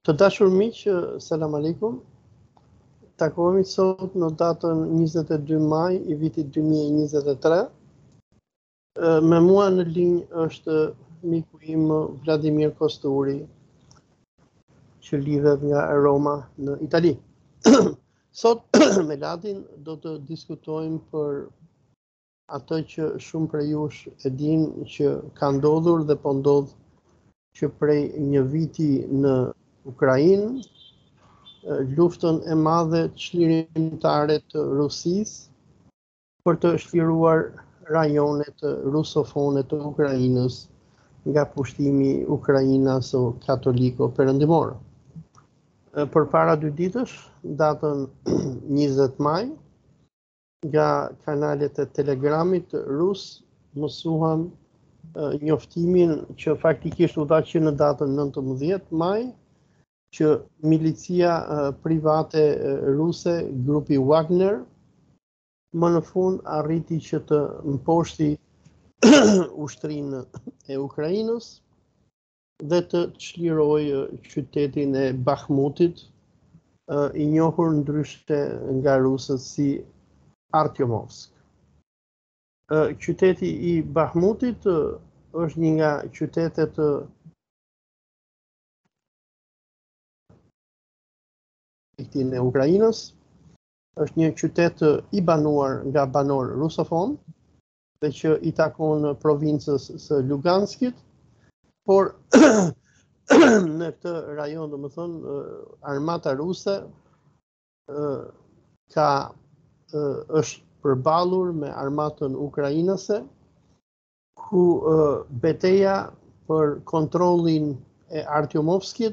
Të dashur miq, selam aleikum. Takohemi sot në datën 22 maj i vitit 2023. Me mua në linjë është miku im Vladimir Kosturi, që lidhet nga Roma në Itali. Sot me Ladin do të diskutojmë për atë që shumë prej jush e dinë që ka ndodhur dhe po ndodh që prej një viti në Ukrainë, luftën e madhe çlirimtare të Rusisë për të shliruar rajonet rusofone të Ukrainës nga pushtimi Ukrainas o katoliko perëndimor. Përpara 2 ditësh, datën 20 maj, nga kanalet e Telegramit rus mësuam njoftimin që faktikisht u dha që në datën 19 maj, që milicia private ruse, grupi Wagner, më në fund arriti që të mposhti ushtrinë e Ukrainës dhe të çlirojë qytetin e Bakhmutit, i njohur ndryshe nga rusët si Artyomovsk. Qyteti i Bakhmutit është një nga qytetet e Ukrainës, është një qytet i banuar nga banor rusofon dhe që i takon provincës së Luganskit, por në këtë rajon, domethënë, armata ruse është përballur me armatën ukrainase, ku betejë për kontrollin e Artyomovskit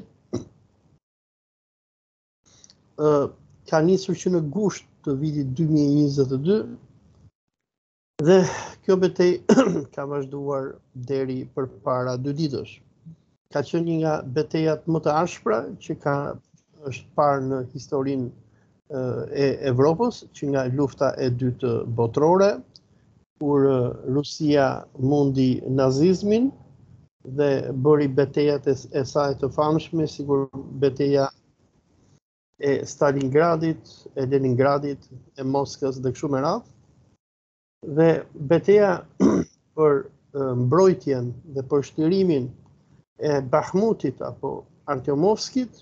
ka nisur që në gusht të vitit 2022 dhe kjo betejë ka vazhduar deri përpara 2 ditësh. Ka qenë një nga betejat më të ashpra që është parë në historinë e Evropës, që nga lufta e dytë botërore, kur Rusia mundi nazizmin dhe bëri betejat e saj të famshme, sikur beteja e Stalingradit, e Leningradit, e Moskës dhe kështu me radhë. Dhe beteja për mbrojtjen dhe për shtirimin e Bakhmutit apo Artyomovskit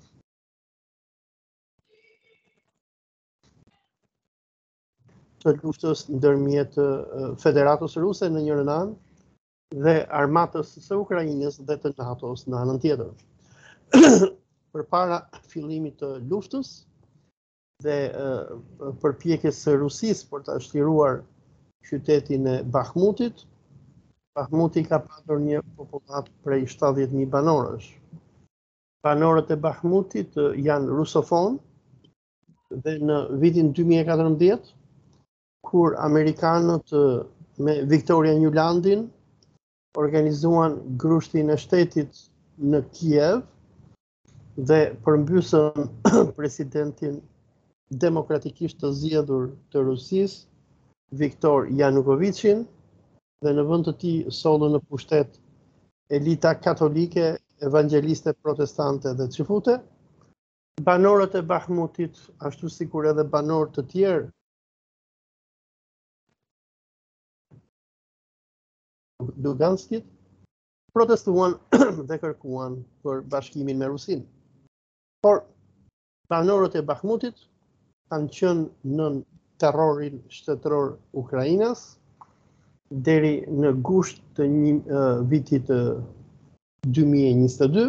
të luftës ndërmjet Federatës Ruse në njërin anë dhe armatës së Ukrainës dhe të NATO-s në anën tjetër. Përpara fillimit të luftës dhe përpjekjes së Rusisë për ta shliruar qytetin e Bakhmutit, Bakhmuti ka patur një popullat prej 70.000 banorësh. Banorët e Bakhmutit janë rusofon dhe në vitin 2014, kur amerikanët me Victoria Nulandin organizuan grushtin e shtetit në Kiev dhe përmbysën presidentin demokratikisht të zgjedhur të Rusisë, Viktor Yanukovychin, dhe në vend të tij sollën në pushtet elita katolike, evangeliste, protestante dhe çifute. Banorët e Bakhmutit, ashtu sikur edhe banorë të tjerë Luganskit, protestuan dhe kërkuan për bashkimin me Rusinë. Por banorët e Bakhmutit kanë qenë nën terrorin shtetëror Ukrainas deri në gusht të vitit 2022,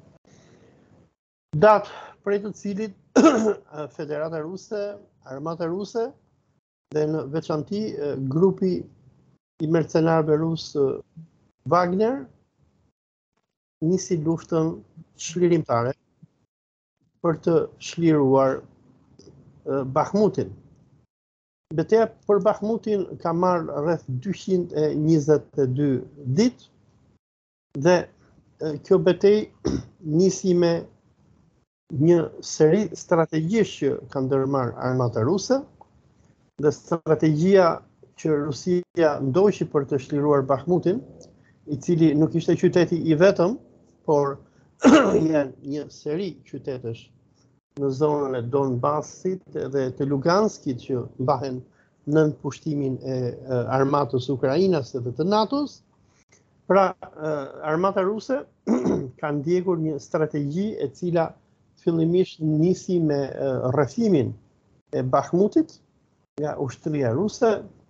datë prej të cilit Federata Ruse, Armata Ruse dhe në veçanti grupi i mercenarëve rus Wagner nisi luftën çlirimtare për të shliruar Bakhmutin. Betejë për Bakhmutin ka marrë rreth 222 ditë dhe kjo betejë nisi me një seri strategjish që ka ndërmarrë armata ruse dhe strategjia që Rusia ndoqi për të shliruar Bakhmutin, i cili nuk ishte qyteti i vetëm, por janë një seri qytetesh në zonën e Donbasit dhe të Luganskit që mbahen nën pushtimin e armatës ukrainase dhe të NATO-s. Pra, armata ruse ka ndjekur një strategji e cila fillimisht nisi me rrethimin e Bakhmutit nga ushtria ruse.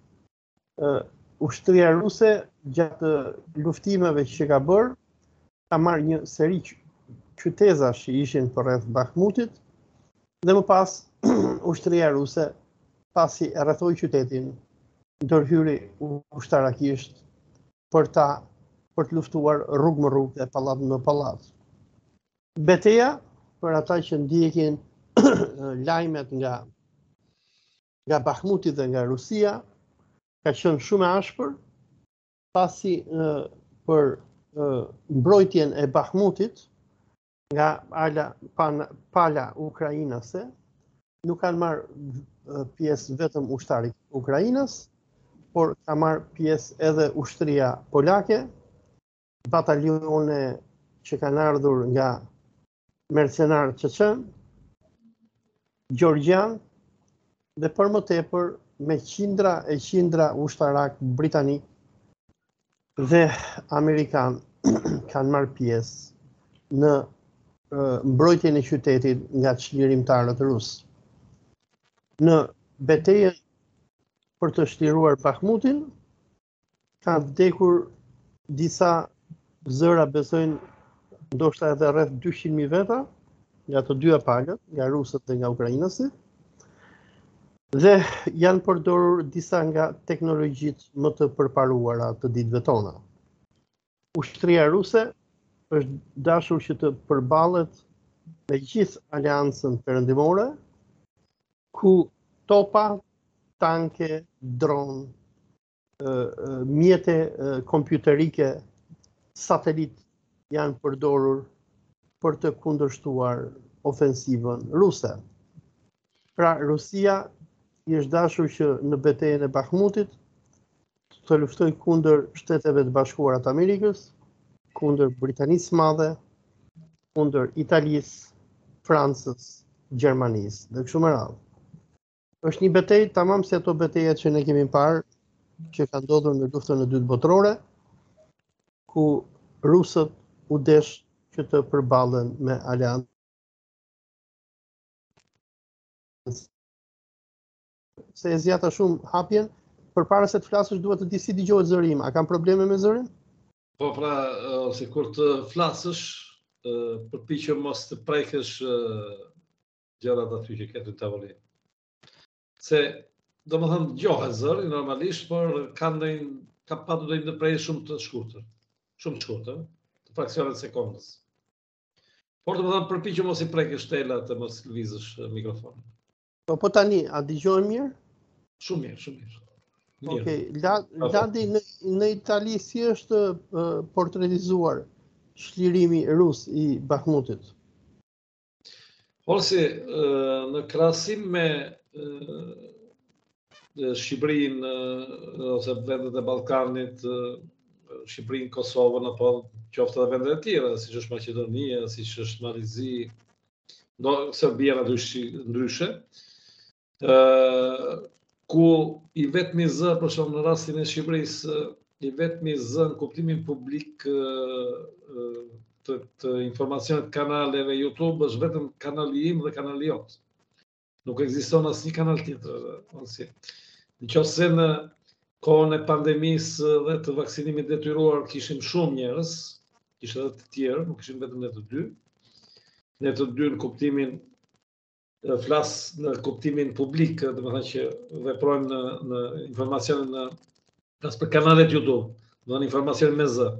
Ushtria ruse gjatë luftimeve që ka bërë ka marrë një seri qytezash që ishin përreth Bakhmutit dhe më pas ushtria ruse pasi e rrethoi qytetin ndërhyri ushtarakisht për të luftuar rrugë më rrugë dhe pallat më pallat. Betejë për ata që ndjekin lajmet nga Bakhmuti dhe nga Rusia ka qenë shumë e ashpër, pasi për mbrojtjen e Bakhmutit nga pala ukrainase nuk kanë marrë pjesë vetëm ushtarit Ukrainas, por ka marrë pjesë edhe ushtria polake, batalione që kanë ardhur nga mercenarë çeçen, gjorgjan dhe për më tepër me qindra e qindra ushtarak britanik dhe amerikan kanë marrë pjesë në mbrojtjen e qytetit nga çlirimtarët rusë. Në betejën për të shtruar Bakhmutin ka vdekur disa zëra, besojnë ndoshta edhe rreth 200.000 veta nga të dyja palët, nga rusët dhe nga ukrainësit. Dhe janë përdorur disa nga teknologjitë më të përparuara të ditëve tona. Ushtria ruse është dashur që të përballet me gjithë aleancën perëndimore, ku topa, tanke, dron, mjete kompjuterike, satelit janë përdorur për të kundërshtuar ofensivën ruse. Pra, Rusia i është dashur që në betejën e Bakhmutit të luftojë kundër Shteteve të Bashkuara të Amerikës, kundër Britanisë së Madhe, kundër Italisë, Francës, Gjermanisë dhe kështu me radhë. Është një betejë tamam si ato betejat që ne kemi parë që ka ndodhur në luftën e dytë botërore, ku rusët u desh që të përballen me aleancën. Se e zjata shumë hapjen, përpara se të flasësh duhet të di si dëgohet zëri im. A kam probleme me zërin? Po pra, ose kur të flasësh, përpiqem mos të prekësh gjërat aty që ke në tavolinë. Se domethënë dëgohet zëri normalisht, por ka patur një ndërprerje shumë të shkurtër. Shumë të shkurtër, të fraksione të sekondës. Por domethënë përpiqem mos i prekësh telat të mos lëvizësh mikrofonin. Po tani, a dëgjohem mirë? Shumë mirë, shumë mirë. Okej, Ladi në Itali si është portretizuar çlirimi rus i Bakhmutit? Ose në krahasim me Shqipërinë ose vendet e Ballkanit, Shqipërinë, Kosovën apo qoftë edhe vendet e tjera, siç është Maqedonia, siç është Malizi, Serbia ndryshe, ku i vetmi zë, për shembull në rastin e Shqipërisë, i vetmi zë në kuptimin publik të informacionit kanaleve YouTube është vetëm kanali im dhe kanali jot. Nuk ekziston asnjë kanal tjetër. Nëse në kohën e pandemisë dhe të vaksinimit detyruar kishim shumë njerëz, kishte edhe të tjerë, nuk kishim vetëm ne të dy. Ne të dy në kuptimin flas në kuptimin publik, domethënë që veprojmë në informacionin flas për kanalet YouTube, domethënë informacionin me zë.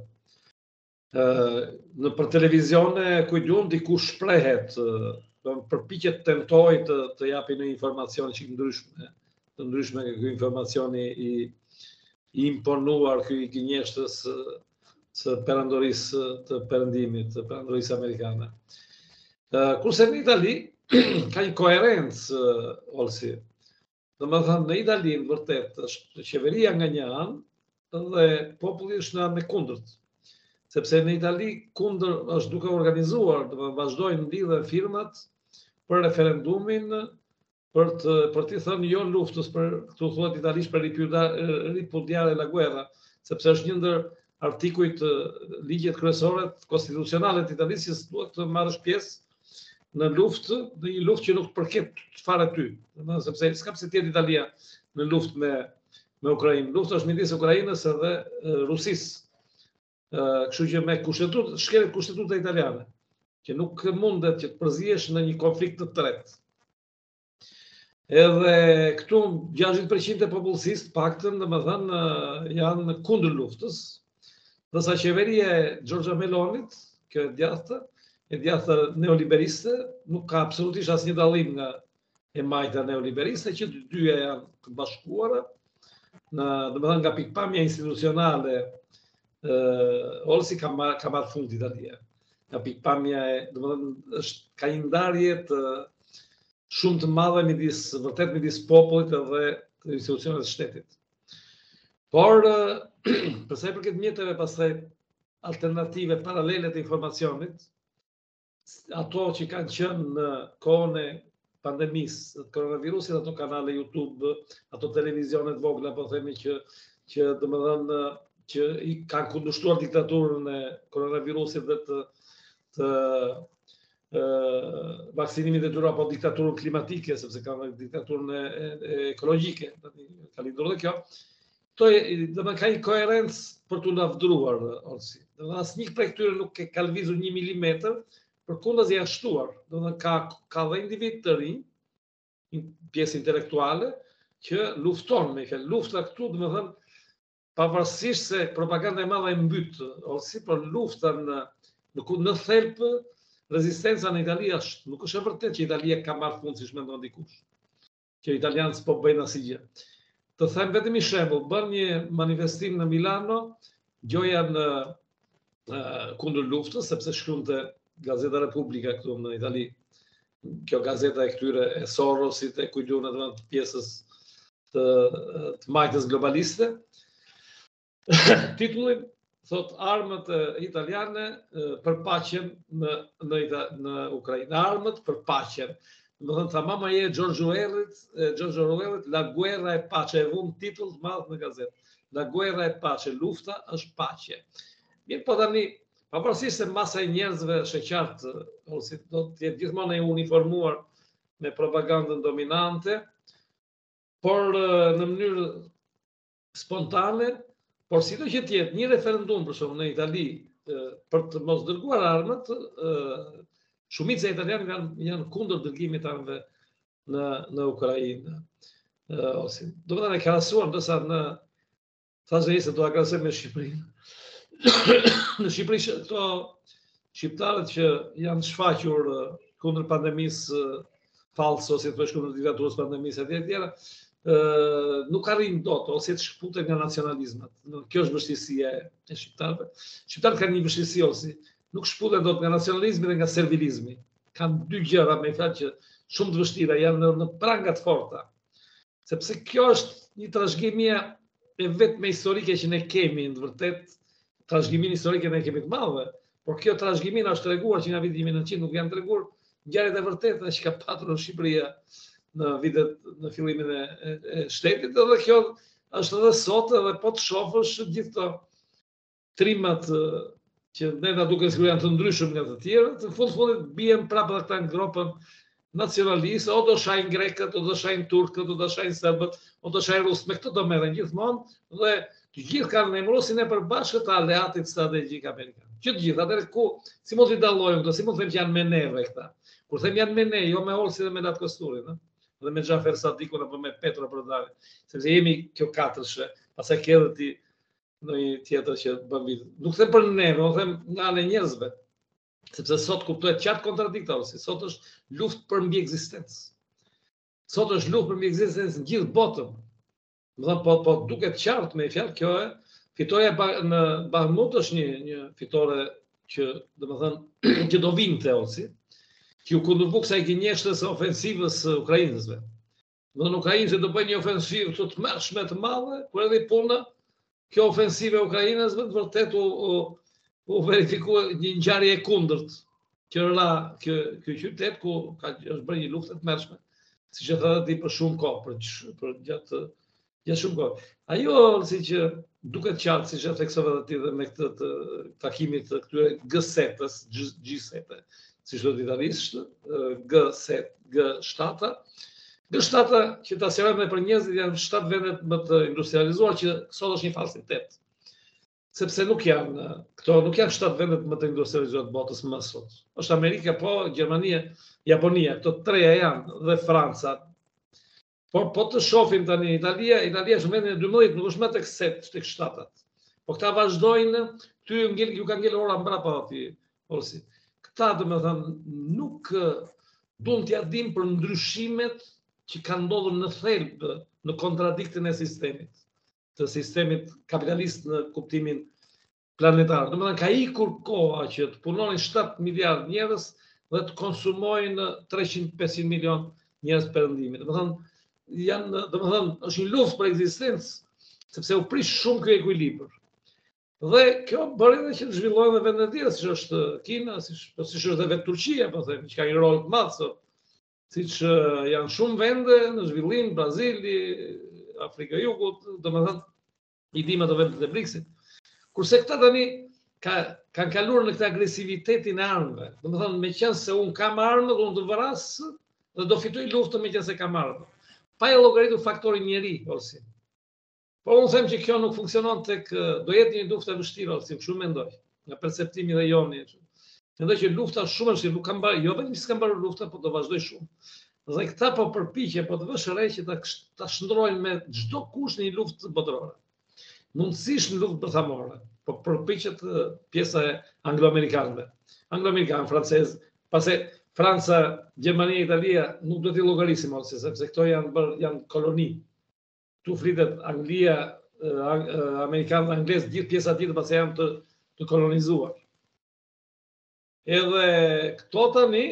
Në për televizione kujtun dikush shprehet, përpiqet tentoj të japi një informacion që të ndryshme nga ky informacioni i imponuar, ky i gënjeshtës së perandorisë të perëndimit, të perandorisë amerikane. Kurse në Itali ka një koherencë, Olsi. Domethënë në Itali vërtet është qeveria nga një anë dhe populli është në anën e kundërt. sepse në Itali kundër është duke organizuar, vazhdojnë lidhe firmat për referendumin për t'i thënë jo luftës, për këtu thuhet italisht për ripudiare la guerra, sepse është një ndër artikujt ligjet kryesore konstitucionale të Italisë që duhet të marrësh pjesë në luftë, në një luftë që nuk përket fare ty, sepse s'ka pse të jetë Italia në luftë me Ukrainë. Lufta është midis Ukrainës edhe Rusisë. Kështu që me shkelet kushtetuta italiane, që nuk mundet që të përzihesh në një konflikt të tretë. Edhe këtu 60% e popullsisë paktën, domethënë, janë kundër luftës, ndërsa qeveria e Giorgia Melonit, kjo e djathta neoliberiste, nuk ka absolutisht asnjë dallim nga e majta neoliberiste, që të dyja janë të bashkuara, domethënë nga pikpamja institucionale, Orsi ka marrë fund Italia. Nga pikpamja ka një ndarje shumë të madhe midis popullit edhe të institucioneve të shtetit. Por, përsa i përket mjeteve pastaj alternative paralele të informacionit, ato që kanë qenë në kohën e pandemisë, të koronavirusit, ato kanale YouTube, ato televizionet vogla, po themi që domethënë që i kanë kundërshtuar diktaturën e koronavirusit dhe të vaksinimit e tyre apo diktaturën klimatike, sepse kanë diktaturën ekologjike, ka lindur dhe kjo. Domethënë ka një koherencë për t'u lavdruar Orsi. Domethënë asnjë prej këtyre nuk ka lëvizur 1 milimetër, përkundazi janë shtuar. Domethënë ka dhe individ të rinj, pjesë intelektuale, që lufton me fjalë. Lufta këtu, domethënë, pavarësisht se propaganda e madhe e mbyt, Orsi, por lufta në thelb rezistenca në Itali është, nuk është e vërtetë që Italia ka marrë fund siç mendon dikush, që italianët s'po bëjnë asgjë. Të them vetëm një shembull, bën një manifestim në Milano, gjoja në kundër luftës, sepse shkruante Gazeta Repubblica këtu në Itali, kjo gazeta e këtyre e Sorosit, e kujtun edhe të pjesës të majtës globaliste. Titullin thot armët italiane për paqen në Ukrainë. Armët për paqen. Domethënë tha mama e George Orwellit, La guerra e pace, e vum titull të madh në gazetë. La guerra e pace, lufta është paqe. Mirë, po tani, pavarësisht se masa e njerëzve është e qartë, ose do të jetë gjithmonë e uniformuar me propagandën dominante, por në mënyrë spontane, por sido që të jetë një referendum për shembull në Itali për të mos dërguar armët, shumica e italianëve janë kundër dërgimit të armëve në Ukrainë. Domethënë e krahasuar, ndërsa thashë se do ta krahasoj me Shqipërinë. Në Shqipëri këto shqiptarët që janë shfaqur kundër pandemisë falso, si thosh kundër diktaturës pandemisë etj. Nuk arrin dot ose të shkputen nga nacionalizmat. Kjo është vështirësia e shqiptarëve. Shqiptarët kanë një vështirësi ose nuk shkputen dot nga nacionalizmi dhe nga servilizmi. Kanë dy gjëra me fjalë që shumë të vështira, janë në pranga të forta. Sepse kjo është një trashëgimie e vetme historike që ne kemi, në të vërtetë trashëgimin historik ne kemi të madhe, por kjo trashëgimi na është treguar që nga viti 1900 nuk janë treguar ngjarjet e vërteta që ka patur në Shqipëri në fillimin e shtetit, dhe kjo është edhe sot, edhe po të shofësh gjithë këto trimat që ne na duken sikur janë të ndryshëm nga të tjerë, në fundit bien prapë ata në gropën nacionaliste, o do shajnë grekët, o do shajnë turkët, o do shajnë serbët, o do shajnë rusët, me këto do merren gjithmonë, dhe të gjithë kanë emërosin e përbashkët të aleatit strategjik amerikan. Që të gjithë, atëherë ku, si mund t'i dallojmë këto, si mund të them që janë me neve këta. Kur them janë me ne, jo me Orsi dhe me Lat Kosturin, dhe me Xhafer Sadikun apo me Petro Prodari, sepse jemi kjo katërshe, pastaj ke edhe ti ndonjë tjetër që bën vit. Nuk them për neve, unë them nga ana e njerëzve. Sepse sot kuptohet qartë kontradiktor, si sot është luftë për mbi ekzistencë. Sot është luftë për mbi ekzistencë në gjithë botën. Po duket qartë me fjalë kjo fitoria në Bahmut është një fitore që domethënë që do vinte Orsi, që u kundërvu kësaj gënjeshtës së ofensivës së ukrainësve. Domethënë ukrainësit do bëjnë një ofensivë të tmerrshme të madhe, por edhe puna kjo ofensivë e ukrainësve të vërtetë u verifikua një ngjarje e kundërt që ra ky qytet ku është bërë një luftë të mërshme, siç e thënë ti për shumë kohë, për gjatë shumë kohë. Ajo si që duket qartë, siç e theksove ti dhe me këtë të takimit të këtyre G7-s, G7, siç thotë italisht, G7, G7 që ta sqarojmë për njerëzit janë 7 vendet më të industrializuar që sot është një falsitet. Sepse nuk janë 7 vendet më të industrializuar të botës më sot. Është Amerika, po, Gjermania, Japonia, këto treja janë, dhe Franca. Por po të shohim tani Italia është në vendin e 12, nuk është më tek 7. Po këta vazhdojnë, ju ka ngel ora mbrapa aty, Olsi. Këta, domethënë, nuk duan t'ia dinë për ndryshimet që kanë ndodhur në thelb në kontradiktin e sistemit, të sistemit kapitalist në kuptimin planetar. Domethënë ka ikur koha që të punonin 7 miliard njerëz dhe të konsumojnë 300-500 milion njerëz perëndimit. Domethënë është një luftë për ekzistencë, sepse u prish shumë ky ekuilibër. Dhe kjo bëri edhe që të zhvillohen dhe vende të tjera, siç është Kina, siç është edhe vetë Turqia, po them, që ka një rol të madh sot. Siç janë shumë vende në zhvillim, Brazili, Afrika e Jugut, domethënë i dim ato vendet e BRICS-it. Kurse këta tani kanë kaluar në këtë agresivitetin e armëve. Domethënë, meqense unë kam armë, unë do vras dhe do fitoj luftën meqense kam armë. Pa e llogaritur faktorin njeri, Olsi. Po unë them që kjo nuk funksionon do jetë një luftë e vështirë, Olsi, kështu mendoj, nga perceptimi dhe joni. Mendoj që lufta shumë e vështirë, nuk ka mbarë, jo vetëm s'ka mbarë lufta, po do vazhdoj shumë. Dhe këta po përpiqen, po të vësh re që ta shndrojnë me çdo kusht në një luftë botërore. Mundësisht në luftë botërore, po përpiqet pjesa e anglo-amerikanëve. Anglo-amerikanë, francezë, pase Franca, Gjermania, Italia nuk do t'i llogarisim ose sepse këto janë koloni. Tu flitet Anglia, amerikanë, anglezë, gjithë pjesa tjetër pase janë të kolonizuar. Edhe këto tani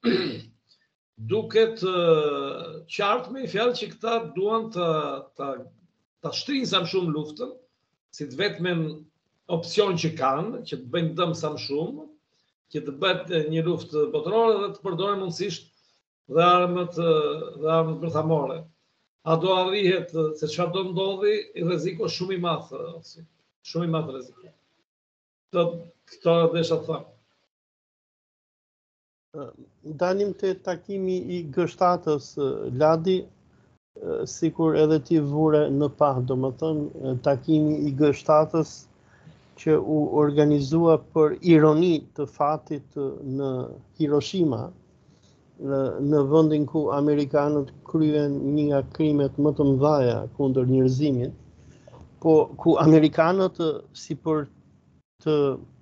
duket qartë me fjalë që këta duan ta shtrinë sa më shumë luftën, si të vetmen opsion që kanë, që të bëjnë dëm sa më shumë, që të bëhet një luftë botërore dhe të përdoren mundësisht dhe armët bërthamore. A do arrihet se çfarë do ndodhi, rreziku është shumë i madh, shumë i madh rreziku. Këto desha të them. Dalim te takimi i G7-s, Ladi, sikur edhe ti vure në pah, domethënë takimi i G7-s që u organizua për ironi të fatit në Hiroshima, në vendin ku amerikanët kryen një nga krimet më të mëdha kundër njerëzimit, po ku amerikanët si për të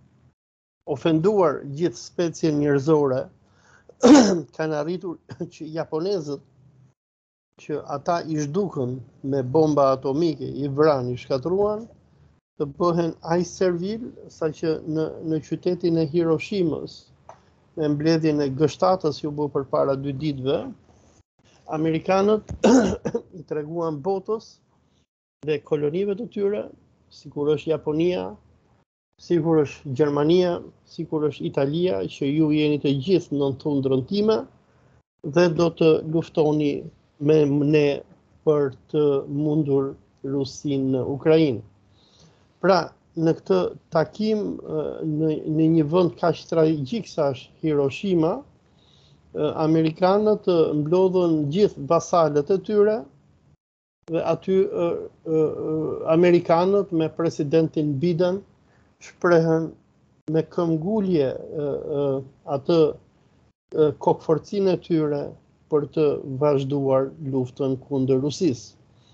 ofenduar gjithë specien njerëzore kanë arritur që japonezët që ata i zhdukën me bomba atomike, i vranë, i shkatruan, të bëhen aq servil saqë në qytetin e Hiroshimës, me mbledhjen e G7-s ju bë përpara 2 ditëve, amerikanët i treguan botës dhe kolonive të tyre, sikur është Japonia, sikur është Gjermania, sikur është Italia, që ju jeni të gjithë në tundrën time dhe do të luftoni me ne për të mundur Rusin në Ukrainë. Pra, në këtë takim, në një vend kaq tragjik sa është Hiroshima, amerikanët mblodhën gjithë vasalët e tyre dhe aty amerikanët me presidentin Biden shprehen me këmbgulje atë kokforcinë e tyre për të vazhduar luftën kundër Rusisë.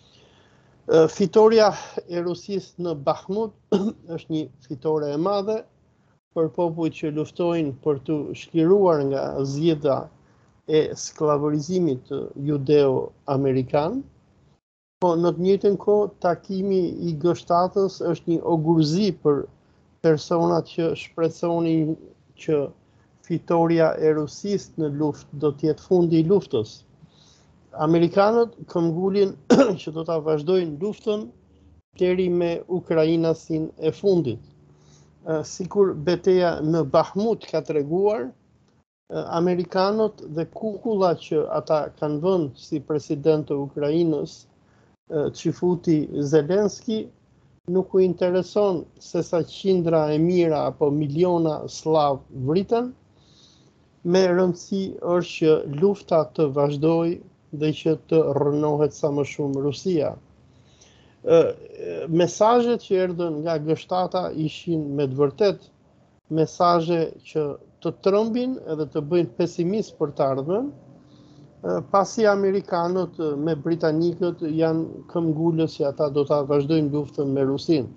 Fitoria e Rusisë në Bakhmut është një fitore e madhe për popujt që luftojnë për të shliruar nga zgjedhja e skllavërizimit judeo-amerikan, po në të njëjtën kohë takimi i G7-s është një ogurzi për personat që shpresonin që fitoria e Rusisë në luftë do të jetë fundi i luftës. Amerikanët këmbgulin që do ta vazhdojnë luftën deri me Ukrainasin e fundit. sikur beteja në Bahmut ka treguar, Amerikanët dhe kukulla që ata kanë vënë si president të Ukrainës, Çifuti Zelenski, nuk u intereson se sa qindra e mira apo miliona slav vriten, me rëndësi është që lufta të vazhdoj dhe që të rënohet sa më shumë Rusia. Mesazhet që erdhën nga gështata ishin me të vërtet mesazhe që të trëmbin edhe të bëjnë pesimist për të ardhmen, pasi Amerikanët me Britanikët janë këmbgulës që ata do ta vazhdojnë luftën me Rusin.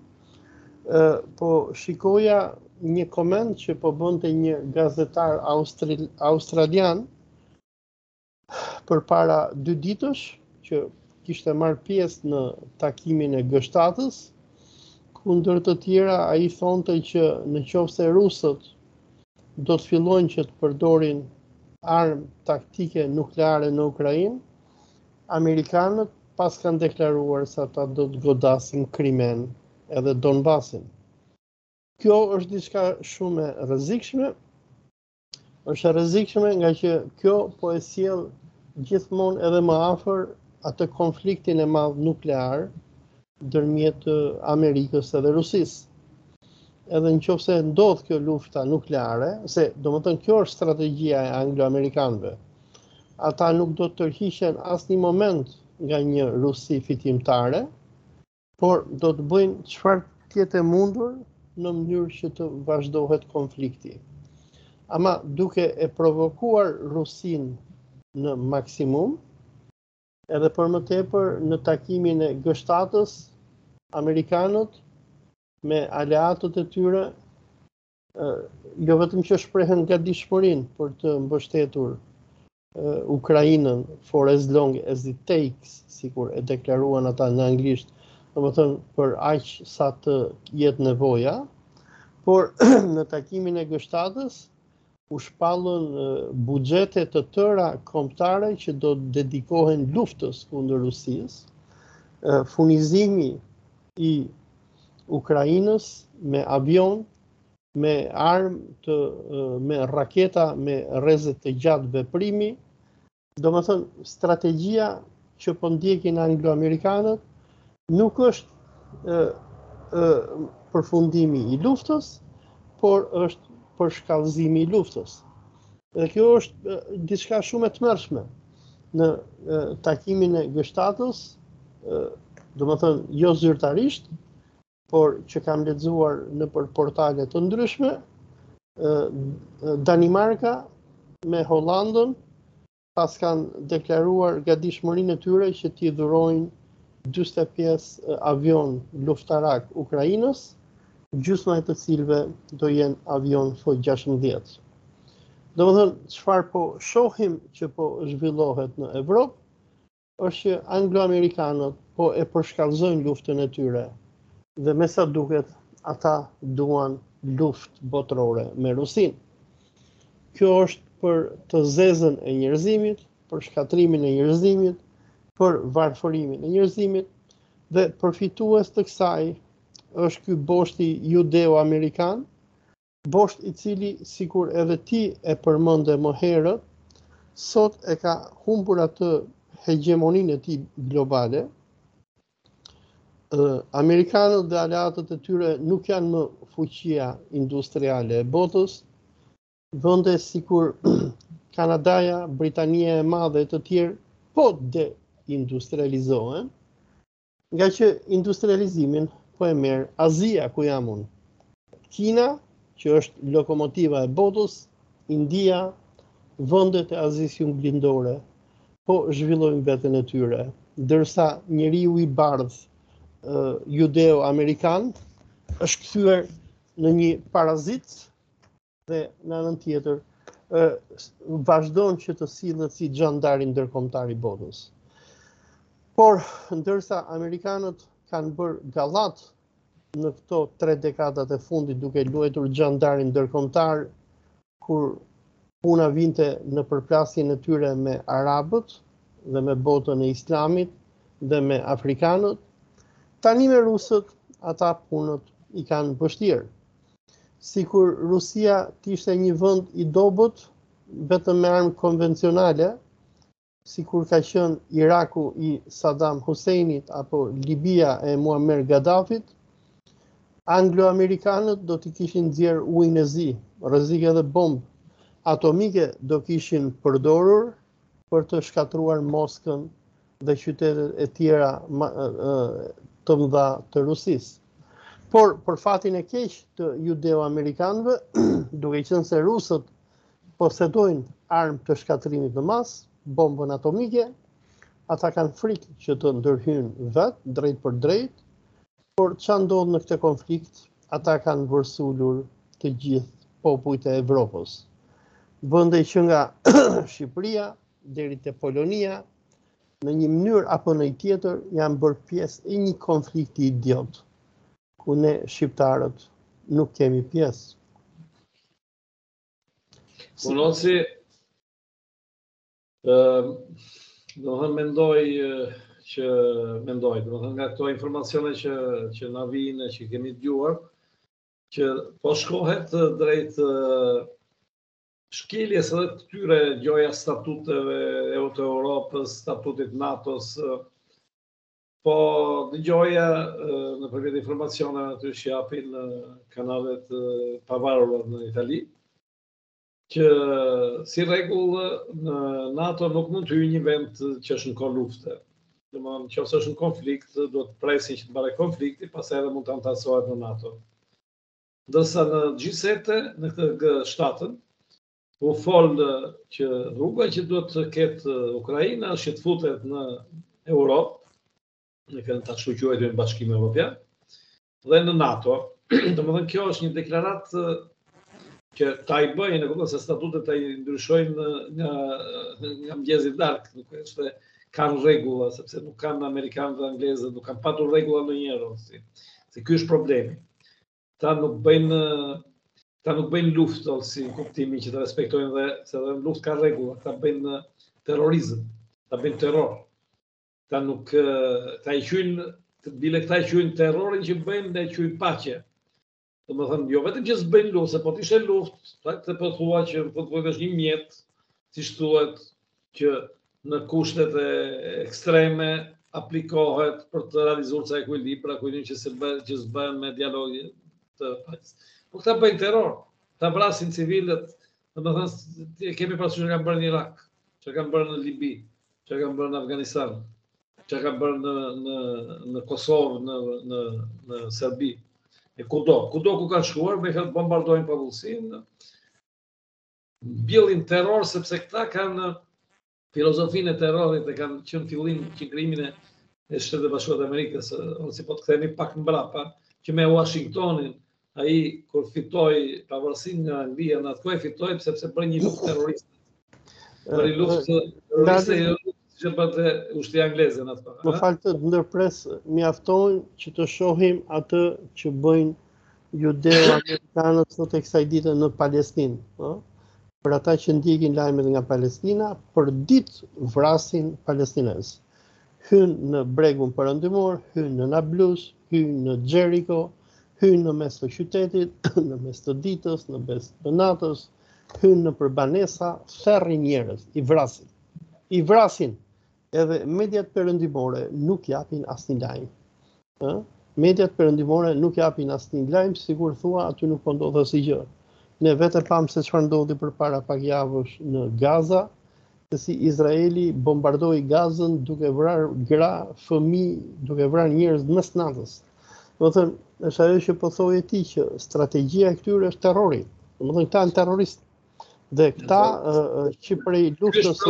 Po shikoja një koment që po bënte një gazetar australian përpara 2 ditësh, që kishte marrë pjesë në takimin e gështatës, kundër të tjera ai thonte që nëse rusët do të fillojnë që të përdorin armë taktike nukleare në Ukrainë, amerikanët pas kanë deklaruar se ata do të godasin Krimen edhe Donbasin. Kjo është diçka shumë e rrezikshme. Është e rrezikshme nga që kjo po e sjell gjithmonë edhe më afër atë konfliktin e madh nuklear ndërmjet Amerikës edhe Rusisë. Edhe nëse ndodh kjo lufta nukleare, se domethënë kjo është strategjia e anglo-amerikanëve. Ata nuk do të tërhiqen asnjë moment nga një Rusi fitimtare, por do të bëjnë çfarë tjetë e mundur në mënyrë që të vazhdohet konflikti. Ama duke e provokuar Rusin në maksimum, edhe për më tepër në takimin e gështatës, Amerikanët me aleatët e tyre, jo vetëm që shprehen gatishmërinë për të mbështetur Ukrainën for as long as it takes, sikur e deklaruan ata në anglisht, domethënë për aq sa të jetë nevoja, por në takimin e gështatës u shpallën buxhete të tëra kombëtare që do të dedikohen luftës kundër Rusisë, furnizimi i Ukrainës me avion, me armë, me raketa, me rrezet të gjatë veprimi. Domethënë strategjia që po ndjekin anglo-amerikanët nuk është përfundimi i luftës, por është përshkallëzimi i luftës. Dhe kjo është diçka shumë e tmerrshme. Në takimin e gështatës, domethënë jo zyrtarisht, por që kam lexuar nëpër portale të ndryshme, Danimarka me Hollandën pas kanë deklaruar gatishmërinë e tyre që t'i dhurojnë 45 avion luftarak Ukrainës, gjysma e të cilëve do jenë avion F-16. Domethënë, çfarë po shohim që po zhvillohet në Evropë, është që anglo-amerikanët po e përshkallëzojnë luftën e tyre. Dhe me sa duket, ata duan luftë botërore me Rusin. Kjo është për të zezën e njerëzimit, për shkatrimin e njerëzimit, për varfërimin e njerëzimit, dhe përfitues të kësaj është ky boshti judeo-amerikan, bosht i cili, sikur edhe ti e përmende më herët, sot e ka humbur atë hegemoninë e tij globale. Amerikanët dhe aleatët e tyre nuk janë më fuqia industriale e botës. Vende sikur Kanadaja, Britania e Madhe e të tjerë po deindustrializohen, nga që industrializimin po e merr Azia, ku jam unë. Kina, që është lokomotiva e botës, India, vendet e Azisë Juglindore po zhvillojnë veten e tyre, ndërsa njeriu i bardhë judeo-amerikan është kthyer në një parazit dhe në anën tjetër vazhdon që të sillet si xhandari ndërkombëtar i botës. Por ndërsa amerikanët kanë bërë gallat në këto 3 dekadat e fundit duke luajtur xhandarin ndërkombëtar, kur puna vinte në përplasjen e tyre me arabët dhe me botën e islamit dhe me afrikanët, tani me rusët ata punët i kanë vështirë. sikur Rusia t'ishte një vend i dobët vetëm me armë konvencionale, sikur ka qenë Iraku i Saddam Husseinit apo Libia e Muammar Gaddafit, anglo-amerikanët do t'i kishin nxjerr ujin e zi, rrezik edhe bombë atomike do kishin përdorur për të shkatruar Moskën dhe qytetet e tjera të mëdha të Rusisë. Por për fatin e keq të judeo-amerikanëve, duke qenë se rusët posedojnë armë të shkatrimit në masë, bombën atomike, ata kanë frikë që të ndërhyjnë vetë, drejt për drejt, por çfarë ndodh në këtë konflikt, ata kanë vërsulur të gjithë popujt e Evropës. Vende që nga Shqipëria deri te Polonia, në një mënyrë apo në një tjetër, janë bërë pjesë e një konflikti idiot, ku ne shqiptarët nuk kemi pjesë. Unosi, do thënë mendoj, do thënë nga këto informacione që na vijnë, që kemi dëgjuar, që po shkohet drejt shkeljes edhe të këtyre gjoja statuteve të Europës, statutit NATO-s, po dëgjoja nëpërmjet informacioneve aty që japin kanalet pavarura në Itali, që si rregull në NATO nuk mund të hyjë një vend që është në kohë lufte. Domethënë, nëse është në konflikt, duhet të presin që të mbarojë konflikti, pastaj edhe mund të antarësohet në NATO. Ndërsa në G7, në këtë G7, u fol që rruga që duhet të ketë Ukraina është që të futet në Europë, në këtë ta shkuqyojë Bashkimi Evropian, dhe në NATO. Domethënë kjo është një deklaratë që ta i bëjnë, e kupton se statutet ta i ndryshojnë nga mëngjesi darkë, nuk është kanë rregulla, sepse nuk kanë amerikanë dhe anglezët, nuk kanë patur rregulla ndonjëherë, se ky është problemi. Ta nuk bëjnë luftë si kuptimi që të respektojnë dhe se edhe në luftë ka rregulla, ta bëjnë terrorizëm, ta bëjnë terror. Ta nuk ta i quajnë, bile këta i quajnë terrorin që bëjnë dhe i quajnë paqe. Domethënë, jo vetëm që s'bëjnë luftë, se po të ishte luftë, të po thua që është një mjet, siç thuhet, që në kushtet e ekstreme aplikohet për të realizuar ca ekuilibra, që s'bën me dialog të paqes. Po këta bëjnë terror, ta vrasin civilët, domethënë kemi parasysh që kanë bërë në Irak, që kanë bërë në Libi, që kanë bërë në Afganistan, që kanë bërë në Kosovë, në Serbi. E kudo ku kanë shkuar, me këtë bombardojnë popullsinë, mbjellin terror, sepse këta kanë filozofinë e terrorit dhe kanë qenë fillim që krijimin e Shtetit Bashkuar të Amerikës, ose po të kthehemi pak mbrapa, që me Washingtonin, ai kur fitoi pavarësinë nga Anglia, në atë kohë fitoi sepse bëri një luftë terroriste. Bëri luftë terroriste që bëte ushtria angleze në atë kohë. Më fal të ndërpres, mjafton që të shohim atë që bëjnë judeo-amerikanët sot e kësaj dite në Palestinë, ëh? Për ata që ndjekin lajmet nga Palestina, për ditë vrasin palestinez. Hynë në bregun perëndimor, hynë në Nablus, hynë në Jericho, hynë në mes të qytetit, në mes të ditës, në mes të natës, hynë në përbanesa, therrin njerëz, i vrasin. I vrasin. Edhe mediat perëndimore nuk japin asnjë lajm. Mediat perëndimore nuk japin asnjë lajm, sikur thua aty nuk po ndodh asgjë. Ne vetë pam se çfarë ndodhi përpara pak javësh në Gaza, se si Izraeli bombardoi Gazën duke vrarë gra, fëmijë, duke vrarë njerëz mes natës. Domethënë, është ajo që po thojë ti që strategjia e këtyre është terrori. Domethënë këta janë terroristë. Dhe këta që prej luftës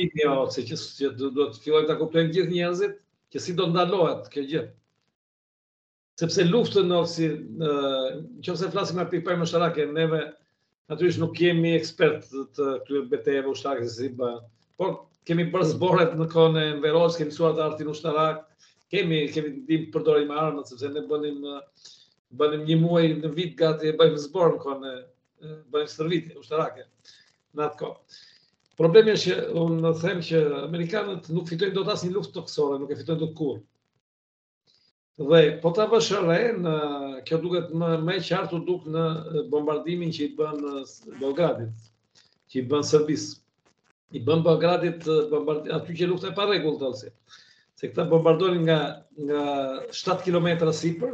që duhet të fillojnë ta kuptojnë gjithë njerëzit që si do ndalohet kjo gjë. Sepse luftën nëse flasim nga pikpamje ushtarake, neve natyrisht nuk jemi ekspert të këtyre betejave ushtarake se si bëhen. Por kemi bërë zborret në kohën e Enverojës, kemi mësuar të artin ushtarak, kemi dim përdorim armët, sepse ne bënim një muaj në vit gati e bëjmë zbor në kohën e bëjmë stërvitje ushtarake në atë kohë. Problemi është që unë them që amerikanët nuk fitojnë dot asnjë luftë toksore, nuk e fitojnë dot kurrë. Dhe po ta vësh re, kjo duket më e qartë u duk në bombardimin që i bën Beogradit, që i bën Serbisë. I bën Beogradit aty që lufta e pa rregull tallsi. Se këta bombardojnë nga 7 kilometra sipër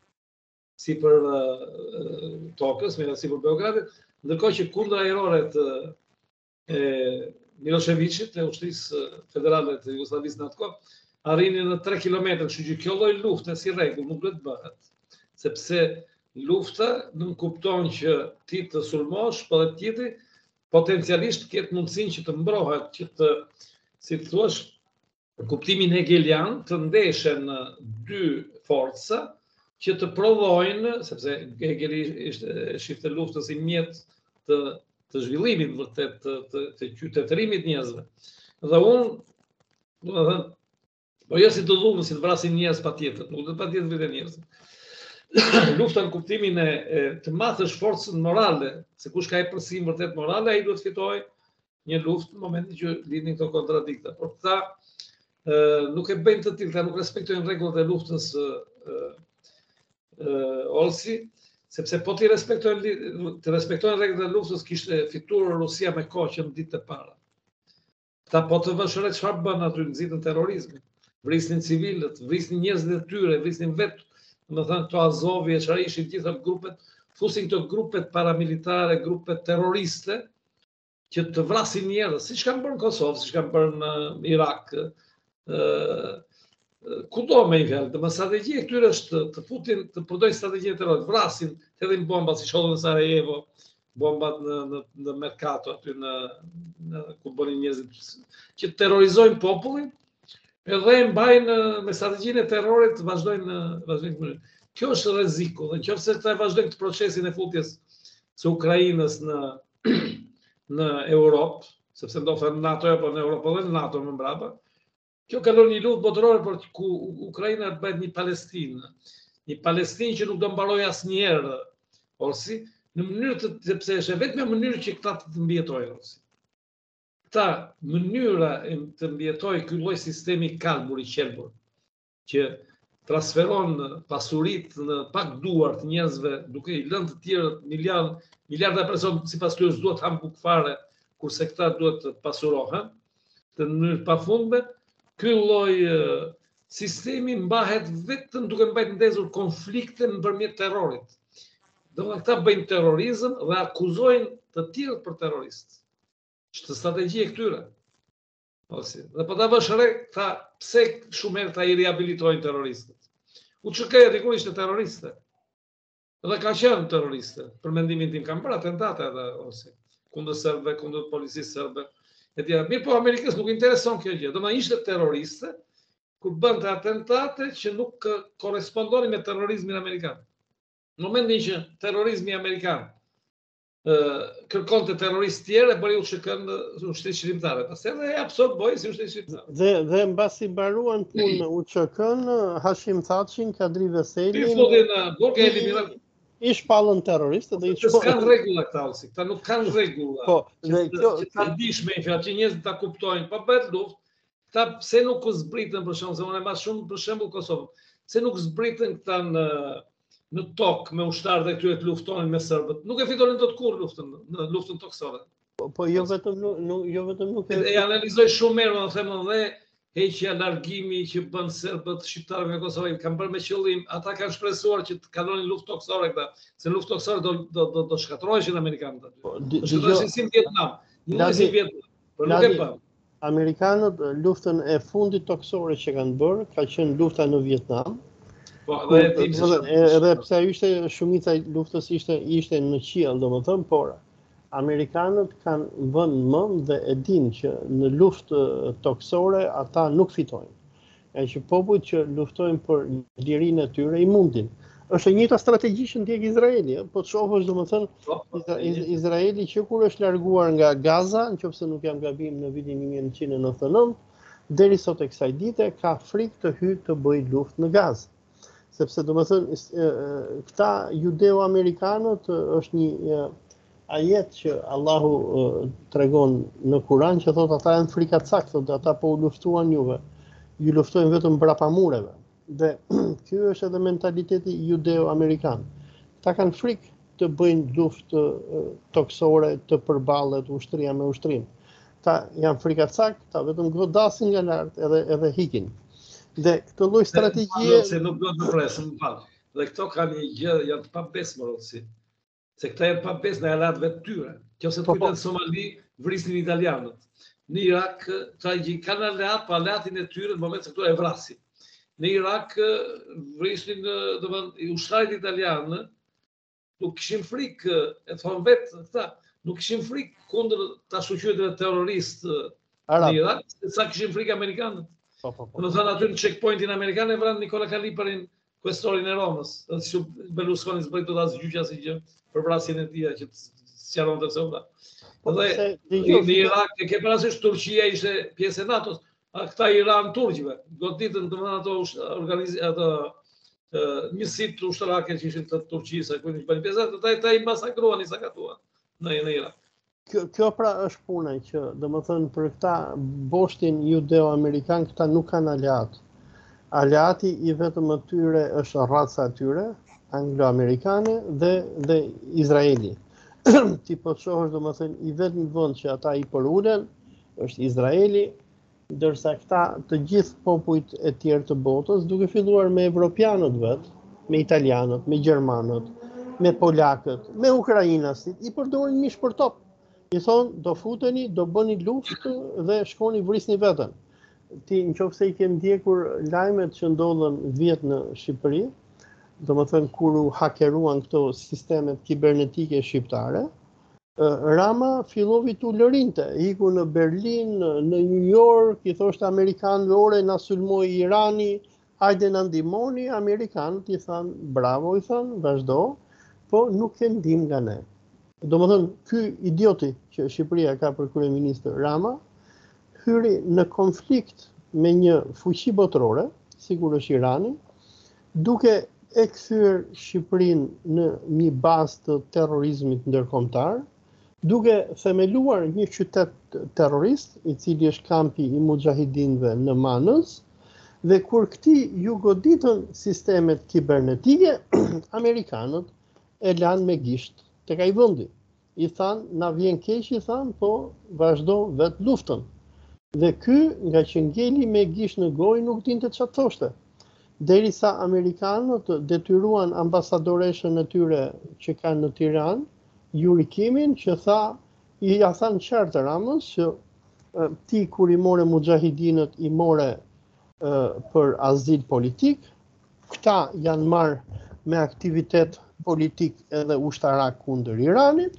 tokës, sipër Beogradit, ndërkohë që kundra ajrore të Miloševićit, e ushtrisë federale të Jugosllavisë në atë kohë, arrinin në 3 kilometra, kështu që kjo lloj lufte si rregull nuk duhet bëhet, sepse lufta nuk kupton që ti të sulmosh, por edhe tjetri potencialisht ketë mundësinë që të mbrohet, që të, si thua, kuptimin hegelian, të ndeshen dy forca që të provojnë, sepse Hegeli shifte luftën si mjet të zhvillimit vërtet të qytetërimit njerëzve. Dhe unë, po jo si të dhunë, si të vrasin njerëz patjetër, nuk do patjetër veten njerëz. Lufta në kuptimin të mathësh forcën morale, se kush ka e përsim vërtet morale, ai duhet fitojë një luftë në momentin që lidhin këto kontradikta. Por këta nuk e bëjnë të tillë, nuk respektojnë rregullat e luftës Olsi, sepse po ti respektojnë rregullat e luftës, kishte fituar Rusia me kohë që në ditët e para. Këta po të vësh re çfarë bën aty, nxitën terrorizmin, vrisnin civilët, vrisnin njerëzit e tyre, vrisnin vetë, më thënë këto Azovi, e çfarë ishin gjitha grupet, fusin këto grupet paramilitare, grupet terroriste, që të vrasin njerëz, siç kanë bërë në Kosovë, siç kanë bërë në Irak, kudo me i fjalë. Dhe strategjia e këtyre është të futin, të përdojnë strategjinë e terrorit, vrasin, të hedhin bombat, si shodhën në Sarajevo, bombat në Mercato, aty ku bënin njerëzit, që terrorizojnë popullin, edhe mbajnë me strategjinë e terrorit, vazhdojnë. Kjo është rreziku, dhe nëse këta vazhdojnë këtë procesin e futjes së Ukrainës në Europë, sepse ndoshta në NATO apo në Europë dhe në NATO më mbrapa, kjo kalon një luftë botërore për ku Ukraina bëhet një Palestinë që nuk do mbarojë asnjëherë, ose në mënyrë sepse është vetëm në mënyrë që këta të mbijetojnë. Ta mënyra të mbijetoj ky lloj sistemi kalbur i qelbur, që transferon pasuritë në pak duar të njerëzve, duke i lënë të tjerë miliarda person sipas tyre duhet ham buk fare, kurse këta duhet të pasurohen në mënyrë pafundme. Ky lloj sistemi mbahet vetëm duke mbajtur ndezur konflikte nëpërmjet terrorit. Domethënë këta bëjnë terrorizëm dhe akuzojnë të tjerët për terroristë. Është strategji e këtyre. Dhe po ta vësh re, pse shumë herë ta i riabilitojnë terroristët. UÇK dikur ishte terroriste. Dhe ka qenë terroriste. Për mendimin tim kanë bërë atentate edhe ose kundër serbëve, kundër policisë serbe. Mirë, po Amerikës nuk intereson kjo gjë. Domethënë ishte terroriste kur bënte atentate që nuk korrespondonin me terrorizmin amerikan. Në momentin që terrorizmi amerikan kërkonte terroristë tjerë, bëri UÇK-n ushtri shqiptare. Pastaj edhe absorboi si ushtri shqiptar. Dhe mbasi mbaruan punën UÇK-n, Hashim Thaçin, Kadri Veselin. Ti futin në burg e eliminuar. I shpallën terroristë dhe i shpallën. S'kan rregulla këta, këta nuk kanë rregulla. Po, dhe kjo ta dish me fjalë që njerëzit ta kuptojnë, pa bëhet luftë. Këta pse nuk u zbritën për shembull, se unë më shumë për shembull Kosovën. Pse nuk zbritën këta në tokë me ushtarët e këtyre të luftonin me serbët? Nuk e fitonin dot kurrë luftën, në luftën tokësore. Po jo vetëm nuk e analizoj shumë herë, do them edhe heqja largimi që bën serbët shqiptarëve nga Kosova, kanë bërë me qëllim, ata kanë shpresuar që të kalonin luftë tokësore këta, se luftë tokësore do shkatërroheshin amerikanët aty. Shkatërroheshin si në Vietnam, një si Vietnam, por nuk e bën. Amerikanët luftën e fundit tokësore që kanë bërë ka qenë lufta në Vietnam. Po, edhe pse ishte shumica e luftës ishte në qiell, domethënë, por Amerikanët kanë vënë mend dhe e dinë që në luftë tokësore ata nuk fitojnë. E që popujt që luftojnë për lirinë e tyre i mundin. Është e njëjta strategji që ndjek Izraeli, po të shohësh domethënë Izraeli që kur është larguar nga Gaza, nëse nuk jam gabim në vitin 1999, deri sot e kësaj dite ka frikë të hyjë të bëjë luftë në Gazë. Sepse domethënë këta judeo-amerikanët është një ajet që Allahu tregon në Kur'an që thotë ata janë frikacak, thotë ata po u luftuan juve. Ju luftojnë vetëm mbrapa mureve. Dhe ky është edhe mentaliteti judeo-amerikan. Ta kanë frikë të bëjnë luftë toksore, të përballet ushtria me ushtrin. Ta janë frikacak, ta vetëm godasin nga lart edhe hikin. Dhe këtë lloj strategjie se nuk do të presë, më fal. Dhe këto kanë një gjë, janë të pabesë rrotësi. Se këta janë pabesë në alatëve të tyre. Nëse të kujtet Somali, vrisnin italianët. Në Irak, ta kanë aleat, pa aleatin e tyre në moment se këto e vrasin. Në Irak vrisnin ushtarit italianë, nuk kishin frikë, e thonë vetë këta, nuk kishin frikë kundër të shoqërive terroristë në Irak, sa kishin frikë amerikanët. Në thënë aty në checkpointin amerikan e vranë Nikola Kaliperin, questorin e Romës, edhe që Berlusconi s'bëri të asë gjyqja si gjë për vrasjen e tij që sqaron të vra. Dhe në Irak e ke parasysh Turqia ishte pjesë e NATO-s, këta Iran turqëve, goditën domethënë ato njësit ushtarake që ishin të Turqisë, ku ishin bënë pjesë, ata i masakruan, i sakatuan në Irak. Kjo pra është puna që, domethënë, për këta boshtin judeo-amerikan, këta nuk kanë aleat. Aleati i vetëm atyre është raca atyre, anglo-amerikane dhe Izraeli. Ti po shohësh, domethënë, i vetëm vend që ata i përulen është Izraeli, ndërsa këta të gjithë popujt e tjerë të botës, duke filluar me evropianët vetë, me italianët, me gjermanët, me polakët, me ukrainasit, i përdorin mish për top. I thonë, do futeni, do bëni luftë dhe shkoni vrisni vetën. Ti nëse i ke ndjekur lajmet që ndodhen vjet në Shqipëri, domethënë kur u hakeruan këto sistemet kibernetike shqiptare, Rama fillovi t'u lërinte, iku në Berlin, në New York, i thoshte amerikanëve, ore na sulmoi Irani, hajde na ndihmoni, amerikanët i thanë, bravo, i thanë, vazhdo, po nuk ke ndihmë nga ne. Domethënë, ky idioti që Shqipëria ka për kryeministër Rama, hyri në konflikt me një fuqi botërore, sigur është Irani, duke e kthyer Shqipërinë në një bazë të terrorizmit ndërkombëtar, duke themeluar një qytet terrorist, i cili është kampi i mujahidinëve në Manës, dhe kur këti ju goditën sistemet kibernetike, amerikanët e lanë me gisht tek ai vendi. I thanë, na vjen keq, i thanë, po vazhdo vetë luftën. Dhe ky, nga që ngeli me gisht në gojë, nuk dinte çfarë thoshte. Derisa amerikanët detyruan ambasadoreshën e tyre që kanë në Tiranë, Yuri Kimin, që i thanë qartë Ramës që ti kur i more mujahidinët i more për azil politik, këta janë marrë me aktivitet politik edhe ushtarak kundër Iranit,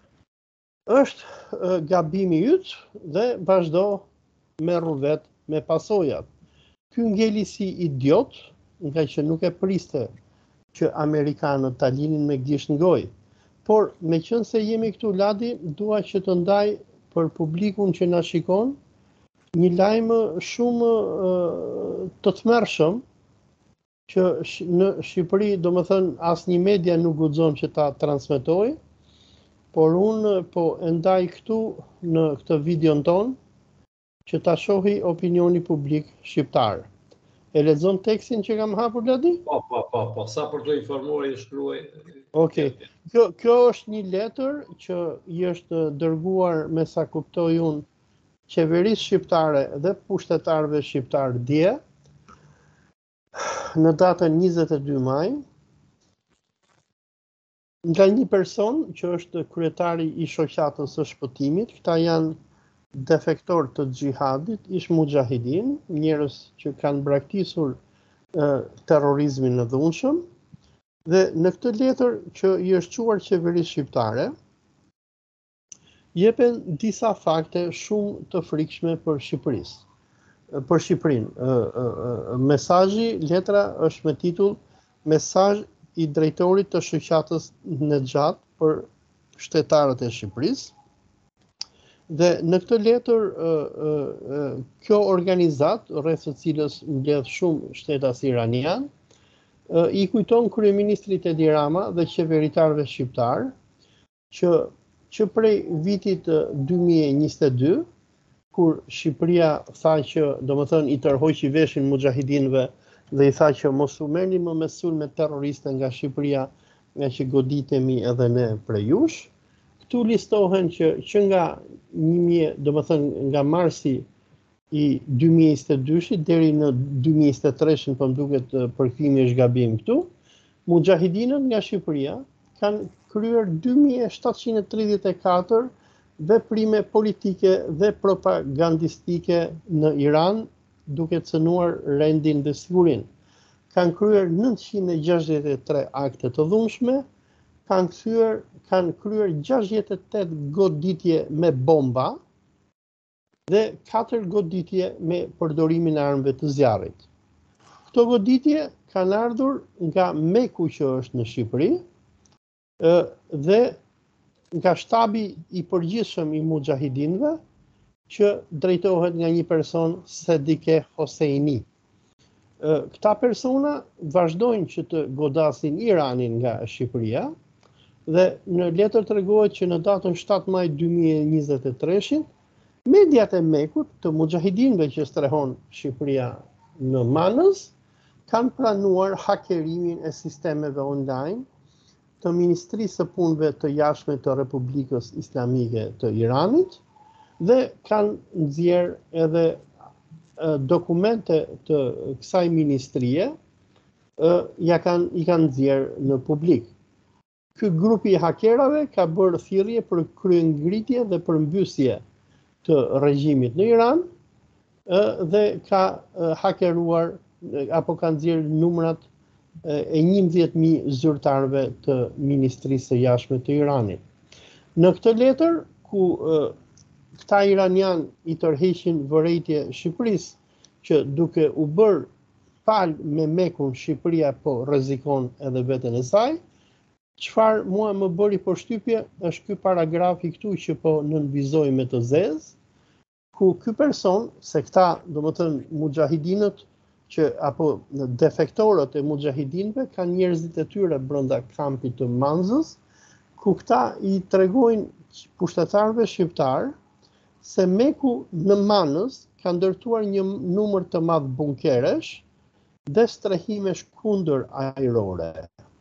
është gabimi yt dhe vazhdo merru vetë me pasojat. Ky ngeli si idiot, nga që nuk e priste që amerikanët ta linin me gisht në gojë. Por me qënë se jemi këtu Ladi, dua që të ndaj për publikun që na shikon një lajm shumë të tmerrshëm që në Shqipëri, domethënë, asnjë media nuk guxon që ta transmetojë, por unë po e ndaj këtu në këtë videon ton që ta shohi opinioni publik shqiptar. E lexon tekstin që kam hapur Ladi? Po, sa për të informuar i shkruaj. Okej. Kjo është një letër që i është dërguar, me sa kuptoj unë, qeverisë shqiptare dhe pushtetarëve shqiptar dje, në datën 22 maj, nga një person që është kryetari i shoqatës së shpëtimit. Këta janë defektor të xhihadit, ish mujahidin, njerëz që kanë braktisur terrorizmin në dhunshëm. Dhe në këtë letër që i është quar qeverisë shqiptare, jepen disa fakte shumë të frikshme për Shqipërinë. Mesazhi, letra është me titull Mesazh i drejtorit të shoqatës Nexhat për shtetarët e Shqipërisë. Dhe në këtë letër kjo organizat, rreth së cilës mbledh shumë shtetas iranian, i kujton kryeministrit Edi Rama dhe qeveritarëve shqiptar që prej vitit 2022, kur Shqipëria tha që domethënë i tërhoqi veshin mujahidinëve dhe i tha që mos u merrni më me sulme terroriste nga Shqipëria, nga që goditemi edhe ne prej jush. Këtu listohen që nga 1000, nga marsi i 2022 deri në 2023, po më duket përkthimi është gabim këtu, mujahidinët nga Shqipëria kanë kryer 2734 veprime politike dhe propagandistike në Iran, duke cënuar rendin dhe sigurinë. Kanë kryer 963 akte të dhunshme, kanë kryer 68 goditje me bomba dhe 4 goditje me përdorimin e armëve të zjarrit. Këto goditje kanë ardhur nga Meku që është në Shqipëri dhe nga shtabi i përgjithshëm i mujahidinëve që drejtohet nga një person Sedike Hoseini. Këta persona vazhdojnë që të godasin Iranin nga Shqipëria dhe në letër tregohet që në datën 7 maj 2023 mediat e Mekut të mujahidinëve që strehon Shqipëria në Manës kanë pranuar hakerimin e sistemeve online të Ministrisë së Punëve të Jashtme të Republikës Islamike të Iranit dhe kanë nxjerr edhe dokumente të kësaj ministrie i kanë nxjerr në publik. Ky grupi i hakerave ka bërë thirrje për kryengritje dhe përmbysje të regjimit në Iran dhe ka hakeruar apo ka nxjerr numrat e 11.000 zyrtarëve të Ministrisë së Jashtme të Iranit. Në këtë letër ku këta iranian i tërheqin vërejtje Shqipërisë që duke u bërë palë me Mekun Shqipëria po rrezikon edhe veten e saj, çfarë mua më bëri përshtypje është ky paragrafi këtu që po nënvizoj me të zezë, ku ky person, se këta, domethënë mujahidinët apo defektorët e mujahidinëve kanë njerëzit e tyre brenda kampit të Manzës, ku këta i tregojnë pushtetarëve shqiptar se Meku në Manës ka ndërtuar një numër të madh bunkeresh dhe strehimesh kundër ajrore.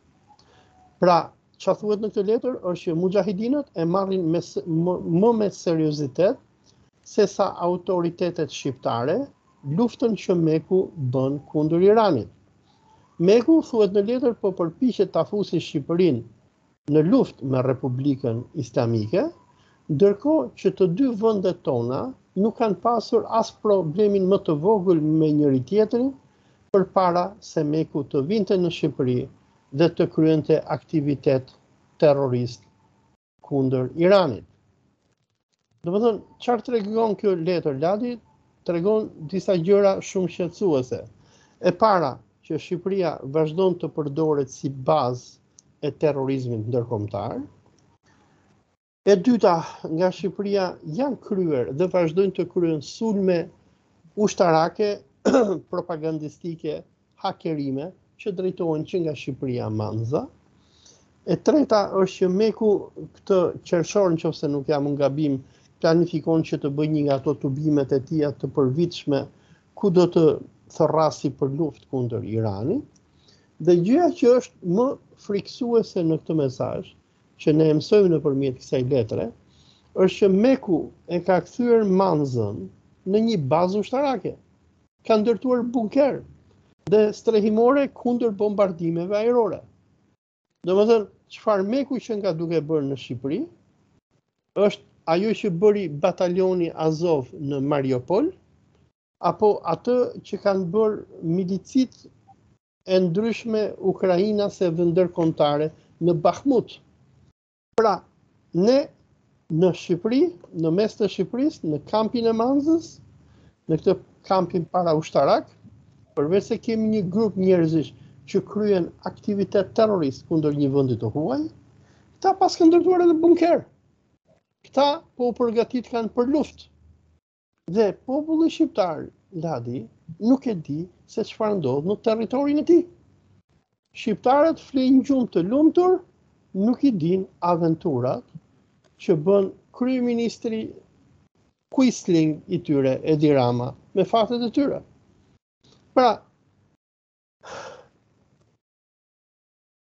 Pra, çfarë thuhet në këtë letër është që mujahidinët e marrin më me seriozitet se sa autoritetet shqiptare luftën që Meku bën kundër Iranit. Meku, thuhet në letër, po përpiqet ta fusë Shqipërinë në luftë me Republikën Islamike, ndërkohë që të dy vendet tona nuk kanë pasur as problemin më të vogël me njëri tjetrin përpara se Meku të vinte në Shqipëri dhe të kryente aktivitet terrorist kundër Iranit. Domethënë, çfarë tregon kjo letër, Ladi? Tregon disa gjëra shumë shqetësuese. E para, që Shqipëria vazhdon të përdoret si bazë e terrorizmit ndërkombëtar. E dyta, nga Shqipëria janë kryer dhe vazhdojnë të kryen sulme ushtarake, propagandistike, hakerime që drejtohen që nga Shqipëria Manza. E treta është që Meku këtë qershor, nëse nuk jam në gabim, planifikon që të bëjë një nga ato tubimet e tija të përvitshme ku do të thërrasi për luftë kundër Iranit. Dhe gjëja që është më frikësuese në këtë mesazh, që ne mësojmë nëpërmjet kësaj letre, është që Meku e ka kthyer Manzën në një bazë ushtarake. Ka ndërtuar bunker dhe strehimore kundër bombardimeve ajrore. Domethënë, çfarë Meku që nga duke bërë në Shqipëri është ajo që bëri batalioni Azov në Mariupol, apo atë që kanë bërë milicit e ndryshme ukrainase dhe ndërkombëtare në Bakhmut. Pra, ne në Shqipëri, në mes të Shqipërisë, në kampin e Manzës, në këtë kampin para ushtarak, përveç se kemi një grup njerëzish që kryen aktivitet terrorist kundër një vendi të huaj, këta pas kanë ndërtuar edhe bunker. Këta po përgatit kanë për luftë. Dhe populli shqiptar, Ladi, nuk e di se çfarë ndodh në territorin e tij. Shqiptarët flenë gjumë të lumtur, nuk i din aventurat që bën kryeministri Quisling i tyre, Edi Rama, me fatet e tyre. Pra,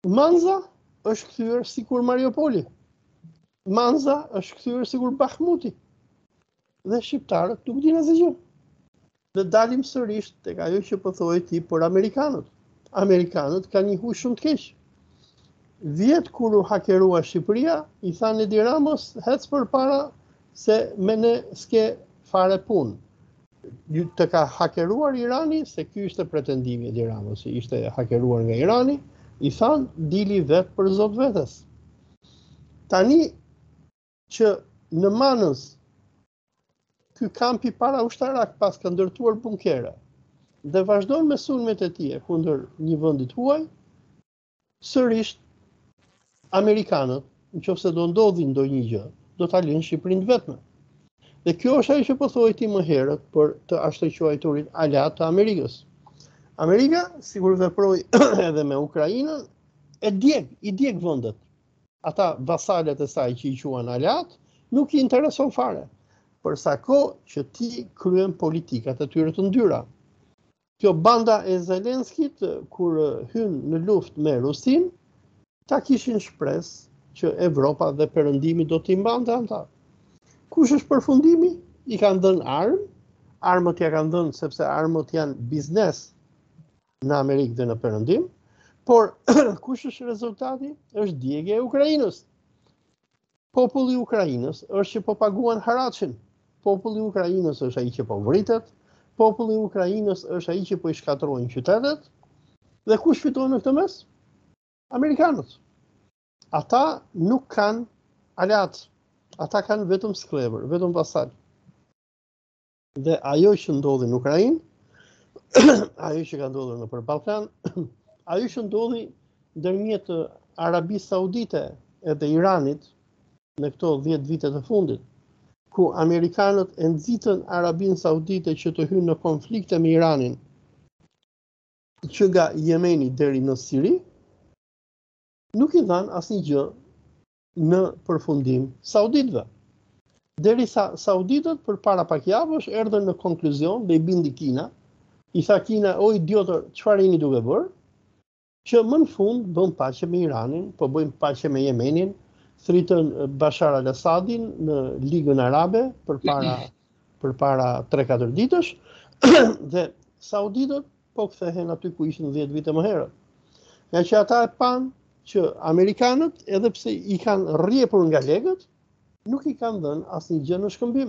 Manza është kthyer sikur Mariupoli. Manza është kthyer sikur Bakhmuti. Dhe shqiptarët nuk dinë asgjë. Dhe dalim sërish tek ajo që po thoi ti për amerikanët. Amerikanët kanë një hush shumë të keq. Vjet kur u hakerua Shqipëria, i thanë Edi Ramos, hec përpara se me ne s'ke fare punë. Të ka hakeruar Irani, se ky ishte pretendimi Edi Ramos, ishte hakeruar nga Irani, i thanë dili vetë për zot vetes. Tani që në Manës ky kampi para ushtarak pas ka ndërtuar bunkere dhe vazhdon me sulmet e tij kundër një vendi huaj, sërish amerikanët, nëse do ndodhi ndonjë gjë, do ta lënë Shqipërinë vetme. Dhe kjo është ajo që po thoi ti më herët për të ashtë-quajturit aleat të Amerikës. Amerika, sikur veproi edhe me Ukrainën, i djeg vendet. Ata vasalet e saj që i quan aleat, nuk i intereson fare. Për sa kohë që ti kryen politikat e tyre të ndyra. Kjo banda e Zelenskit, kur hyn në luftë me Rusin, ta kishin shpresë që Evropa dhe Perëndimi do t'i mbante ata. Kush është përfundimi? I kanë dhënë armë, armët ja kanë dhënë sepse armët janë biznes në Amerikë dhe në Perëndim, por kush është rezultati? Është djegja e Ukrainës. Populli i Ukrainës është që po paguan haraçin. Populli i Ukrainës është ai që po vritet, populli i Ukrainës është ai që po i shkatërrojnë qytetet. Dhe kush fiton në këtë mes? Amerikanët. Ata nuk kanë aleat. Ata kanë vetëm sklever, vetëm vasal. Dhe ajo që ndodhi në Ukrainë, ajo që ka ndodhur nëpër Ballkan, ajo që ndodhi ndërmjet Arabisë Saudite edhe Iranit në këto 10 vite të fundit, ku amerikanët e nxitën Arabinë Saudite që të hynë në konflikte me Iranin, që nga Jemeni deri në Siri, nuk i dhanë asnjë gjë në përfundim sauditëve. Derisa sauditët përpara pak javësh erdhën në konkluzion dhe i bindi Kina, i tha Kina, o idiotër, çfarë jeni duke bërë? Që më në fund bën paqe me Iranin, po bëjmë paqe me Jemenin, thritën Bashar al-Assadin në Ligën Arabe përpara 3-4 ditësh, dhe sauditët po kthehen aty ku ishin 10 vite më herët. Nga që ata e panë që amerikanët, edhe pse i kanë rrjepur nga legët, nuk i kanë dhënë asnjë gjë në shkëmbim.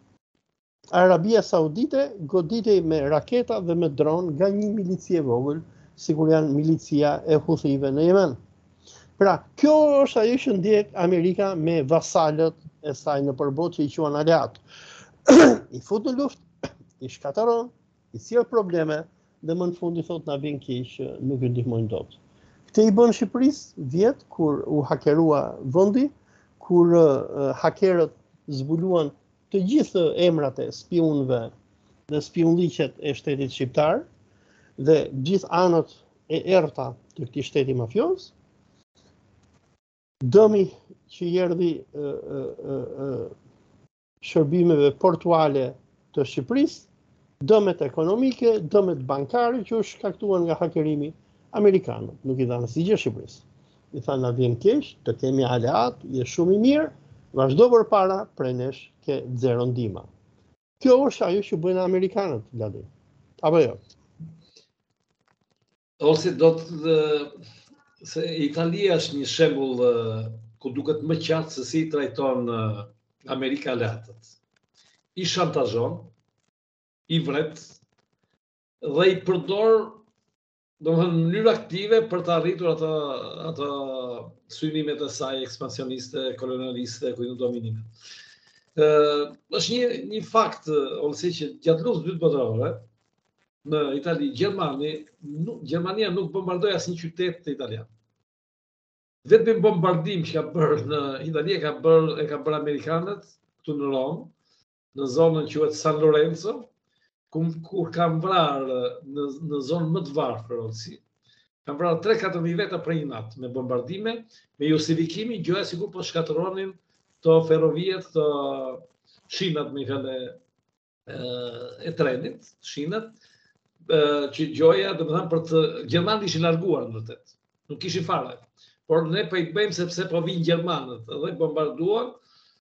Arabia Saudite goditej me raketa dhe me dron nga një milicie e vogël, sikur janë milicia e Huthive në Yemen. Pra, kjo është ajo që ndjek Amerika me vasalët e saj në përbot që i quan aleat. I fut në luftë, i shkatëron, i sjell probleme dhe më në fund i thot na vjen keq që nuk ju ndihmojnë dot. Këtë i bën Shqipërisë vjet kur u hakerua vendi, kur hakerët zbuluan të gjithë emrat e spionëve dhe spionliqet e shtetit shqiptar dhe gjithë anët e errta të këtij shteti mafios. Dëmi që i erdhi shërbimeve portuale të Shqipërisë, dëmet ekonomike, dëmet bankare që u shkaktuan nga hakerimi, amerikanët nuk i dhanë asnjë gjë Shqipërisë. I thanë na vjen keq, të kemi aleat, je shumë i mirë, vazhdo përpara, prej nesh ke zero ndihmë. Kjo është ajo që bëjnë amerikanët, Ladi. Apo jo? Ose se Italia është një shembull ku duket më qartë se si trajton Amerika aleatët. I shantazhon, i vret dhe i përdor në mënyrë aktive për të arritur ato synimet e saj ekspansioniste, kolonialiste, ku i dominime. Është një fakt, ose që gjatë luftës dytë botërore, në Itali, Gjermania nuk bombardoi asnjë qytet të italian. Vetëm bombardim që ka bërë në Itali e ka bërë amerikanët këtu në Rom, në zonën quhet San Lorenzo, kur kanë vrarë në zonë më të varfër, kanë vrarë 3-4 veta për një natë me bombardime, me justifikimi gjëja sikur po shkatërronin të ferrovijet, të shinat me fjalë e trenit, shinat, që gjoja, domethënë për të Gjermanët ishin larguar në vërtet. nuk kishin fare. Por ne po i bëjmë sepse po vinë gjermanët dhe bombarduan.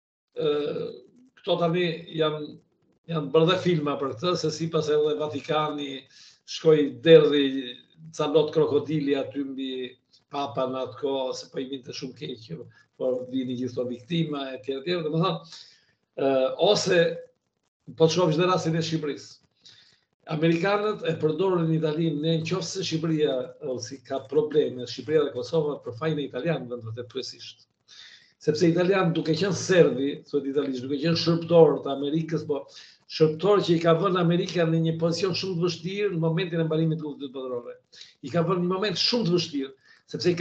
Këto tani janë bërë dhe filma për këtë, se sipas edhe Vatikani shkoi derdhi ca lot krokodili aty mbi Papa në atë kohë, se po i vinte shumë keq, por vini gjithë këto viktima etj. Domethënë, ose po të shohësh dhe rastin e Shqipërisë. Amerikanët e përdorin Italinë në qoftë se Shqipëria si ka probleme, Shqipëria dhe Kosova për fajin e italianëve vërtet kryesisht. Sepse italianë duke qenë servi, thuhet italisht, duke qenë shërptorë të Amerikës, po shërptorë që i ka vënë Amerika në një pozicion shumë të vështirë në momentin e mbarimit të luftës botërore. I ka vënë një moment shumë të vështirë, sepse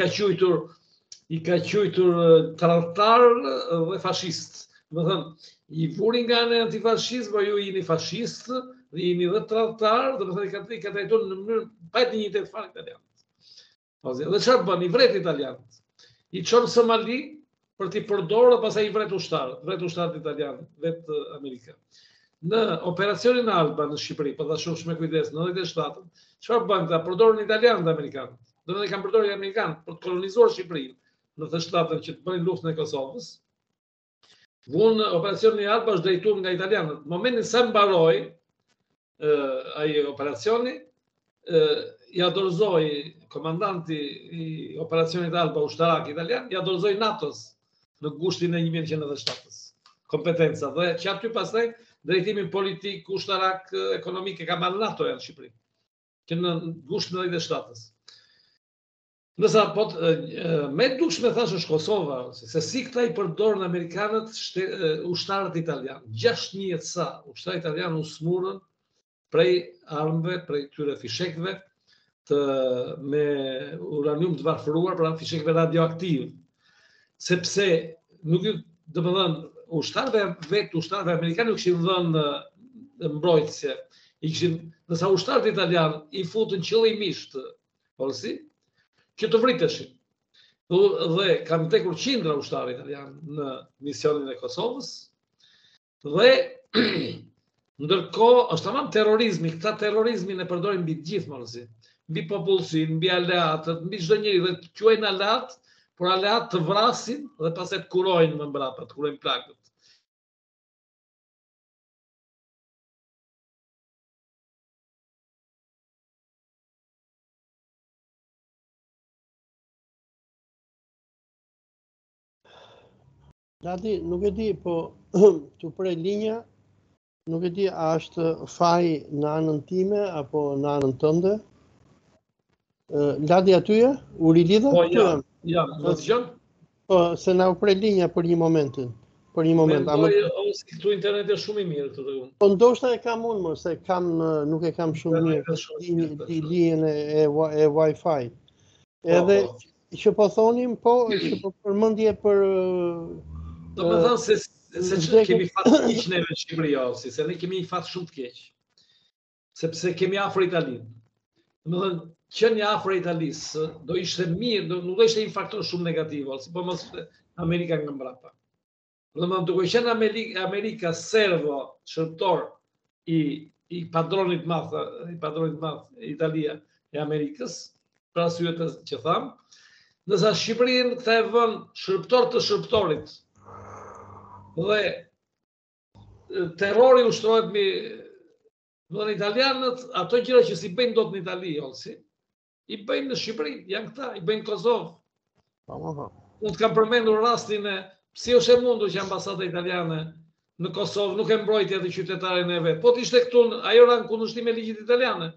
i ka quajtur tradhtar dhe fashist. Domethënë, i vurin nga ana antifashist, po ju jeni fashist dhe jeni dhe tradhtar, domethënë i ka trajtuar në mënyrë pa dinjitet fare italianët. Dhe çfarë bën? I vret italianët. I çon Somali për t'i përdorur dhe pastaj i vret ushtarët italianë, vetë Amerika. Në operacionin Alba në Shqipëri, po ta shohësh me kujdes, në 97, çfarë bën këta? Përdorin italianët dhe amerikanët. Domethënë kanë përdorur amerikanët për të kolonizuar Shqipërinë në 97 që të bënin luftën e Kosovës. Vunë operacioni Alba është drejtuar nga italianët. Në momentin se mbaroi ai operacioni, ja dorëzoi komandanti i operacionit Alba ushtarak italian, ja dorëzoi NATO-s në gushtin e 1997-s. Kompetenca dhe që aty pastaj drejtimin politik, ushtarak, ekonomik e ka marrë NATO-ja në Shqipëri, që në gushtin e 97-s. Nësa me dukshme thashë është Kosova, se si këta i përdorën amerikanët ushtarët italianë. 6.000 sa ushtarët italianë u smurën prej armëve, prej këtyre fishekëve me uranium të varfëruar, pra fishekëve radioaktiv. Sepse nuk ju, domethënë, ushtarëve amerikanë u kishin dhënë mbrojtëse. Nësa ushtarët italianë i futën qëllimisht, si, që të vriteshin. Dhe kanë tekur qindra ushtarë italianë në misionin e Kosovës. Dhe ndërkohë është tamam terrorizmi, këta terrorizmin e përdorin mbi gjithë marrësi, mbi popullsinë, mbi aleatët, mbi çdo njeri dhe të quajnë aleat, por aleat të vrasin dhe pastaj të kurojnë më mbrapa, të kurojnë plagët. Lati, nuk e di, po të prej linja, nuk e di a është faj në anën time apo në anën tënde. Lati atyje? U rilidhe? Po, ja, më të gjënë? Po, se na u prej linja për një moment. Mendoj, ose këtu internet e shumë i mirë të dëgun. Po, ndoshta e kam unë, se nuk e kam shumë mirë, linjën e Wi-Fi. Edhe, që po thonim, po, që po përmendje për... Do me thënë se që kemi fatë të keq neve në Shqipëri, se ne kemi fatë shumë të keq. Sepse kemi afër Italinë. Do me thënë, qenë afër Italisë, do ishte mirë, nuk do ishte një faktor shumë negativ, po mos Amerika nga mbrapa. Do me thënë, duke qenë Amerika servo, shërptor i padronit madh Italia e Amerikës, për arsyet që tham, nësa Shqipërinë këta e vënë shërptor të shërptorit, dhe terrori ushtrohet mbi në italianët, ato gjëra që si bëjnë dot në Itali, i bëjnë në Shqipëri, janë këta, i bëjnë Kosovë. Unë të kam përmendur rastin e si është e mundur që ambasada italiane në Kosovë nuk e mbrojtja të qytetarin e vetë, po të ishte këtu, ajo ra në kundërshtim me ligjit italiane.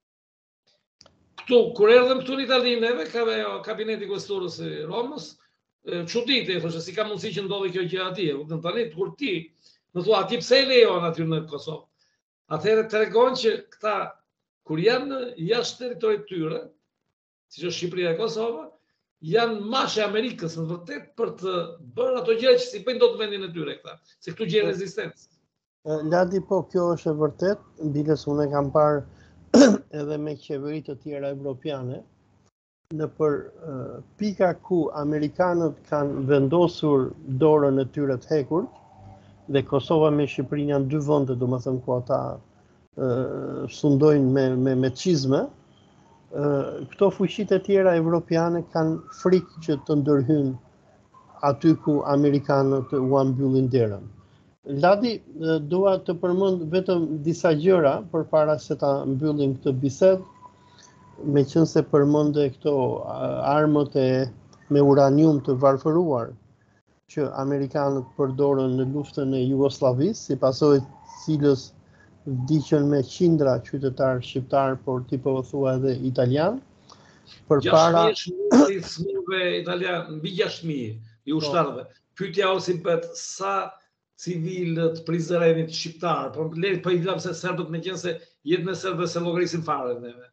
Këtu, kur erdhëm këtu në Itali neve, kabineti questurës i Romës, çuditë, thoshte, si ka mundësi që ndodhi kjo gjë atje. Kupton tani kur ti më thua ti pse e lejon aty në Kosovë? Atëherë tregon që këta kur janë jashtë territorit të tyre, siç është Shqipëria e Kosova, janë mashë e Amerikës në vërtet për të bërë ato gjëra që si bëjnë dot vendin e tyre këta, se këtu gjejnë rezistencë. Ladi, po kjo është e vërtet, mbiles unë e kam parë edhe me qeveritë të tjera evropiane. Në për pika ku Amerikanët kanë vendosur dorën e tyre të hekur, dhe Kosova me Shqipërinë janë dy vende, domethënë ku ata sundojnë me çizme, Këto fuqit e tjera evropiane kanë frikë që të ndërhyjnë aty ku amerikanët u mbyllin derën. Ladi, dua të përmend vetëm disa gjëra përpara se ta mbyllim këtë bisedë, meqense përmende këto armët me uranium të varfëruar që amerikanët përdorën në luftën e Jugosllavisë, si pasojë cilës vdiqën me qindra qytetarë shqiptar, por ti po thua edhe italian. Përpara 6.000 smurve italian, mbi 6.000 i ushtarëve. Pyetja ose bëhet sa civilët Prizrenit shqiptar, po i vlam se serbët meqense jetën e serbëve se llogarisin fare neve.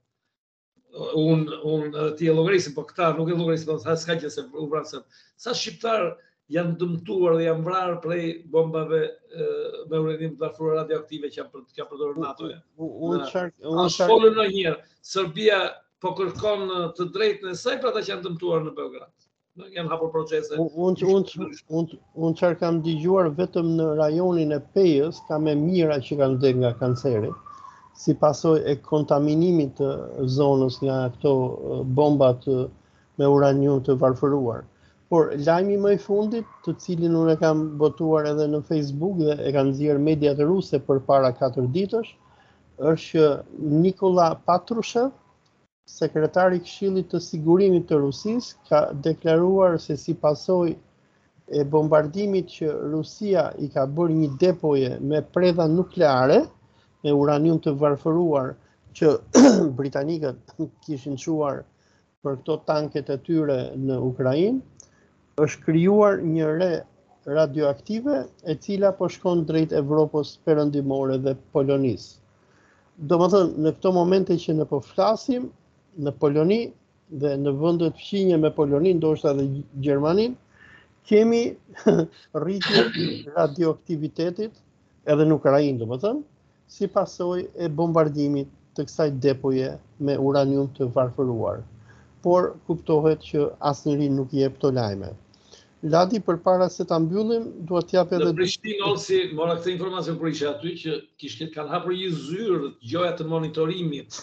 Unë ti e llogarisin, po këta nuk e llogarisin, po s'ka gjë se u vranë serb. Sa shqiptar janë dëmtuar dhe janë vrarë prej bombave me uranium të varfëruar radioaktive që janë përdorur NATO-ja. Unë folën ndonjëherë, Serbia po kërkon të drejtën e saj për ata që janë dëmtuar në Beograd. Janë hapur procese. Unë çfarë kam dëgjuar vetëm në rajonin e Pejës ka me mijëra që kanë vdekur nga kanceri, si pasojë e kontaminimit të zonës nga këto bombat me uranium të varfëruar. Por lajmi më i fundit, të cilin unë e kam botuar edhe në Facebook dhe e kanë nxjerrë mediat ruse përpara 4 ditësh, është që Nikola Patrushev, sekretari i Këshillit të Sigurimit të Rusisë, ka deklaruar se si pasojë e bombardimit që Rusia i ka bërë një depoje me predha nukleare, me uranium të varfëruar që britanikët kishin çuar për këto tanket e tyre në Ukrainë, është krijuar një re radioaktive e cila po shkon drejt Evropës perëndimore dhe Polonisë. Domethënë, në këto momente që ne po flasim, në Poloni dhe në vendet fqinje me Poloni, ndoshta edhe Gjermaninë, kemi rritje radioaktivitetit edhe në Ukrainë, domethënë, si pasojë e bombardimit të kësaj depoje me uranium të varfëruar. Por kuptohet që asnjëri nuk jep këto lajme. Ladi, përpara se ta mbyllim, dua t'jap edhe në Prishtinë Olsi mora këtë informacion kur isha aty që kanë hapur një zyrë gjoja të monitorimit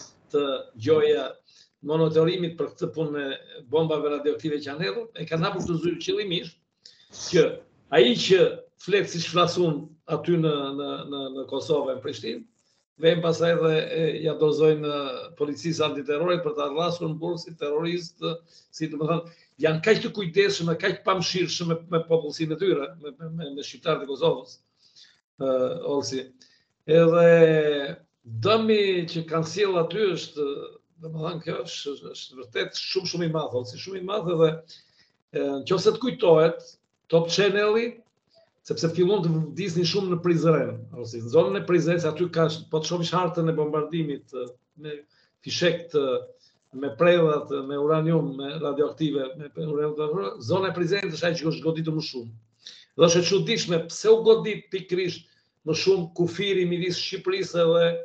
për këtë punë me bombave radioaktive që janë hedhur, e kanë hapur të zyrë qëllimisht që ai që flet siç flasun aty në Kosovë, në Prishtinë, vjen pastaj dhe ja dorëzojnë policisë antiterrorit për ta rrasur në burg si terrorist, si domethënë janë kaq të kujdesshëm dhe kaq pamshirshëm me popullsinë e tyre, me shqiptarët e Kosovës. Olsi. Edhe dëmi që kanë sjell aty është, domethënë kjo është vërtet shumë i madh, Olsi, shumë i madh edhe nëse të kujtohet Top Channel-i, sepse fillon të vdisnin shumë në Prizren, ose në zonën e Prizrenit, aty ka, po të shohësh hartën e bombardimit me fishek me predhat, me uranium, me radioaktive, me uranium, zona e Prizrenit është ajo që është goditur më shumë. Dhe është e çuditshme pse u godit pikërisht më shumë kufiri midis Shqipërisë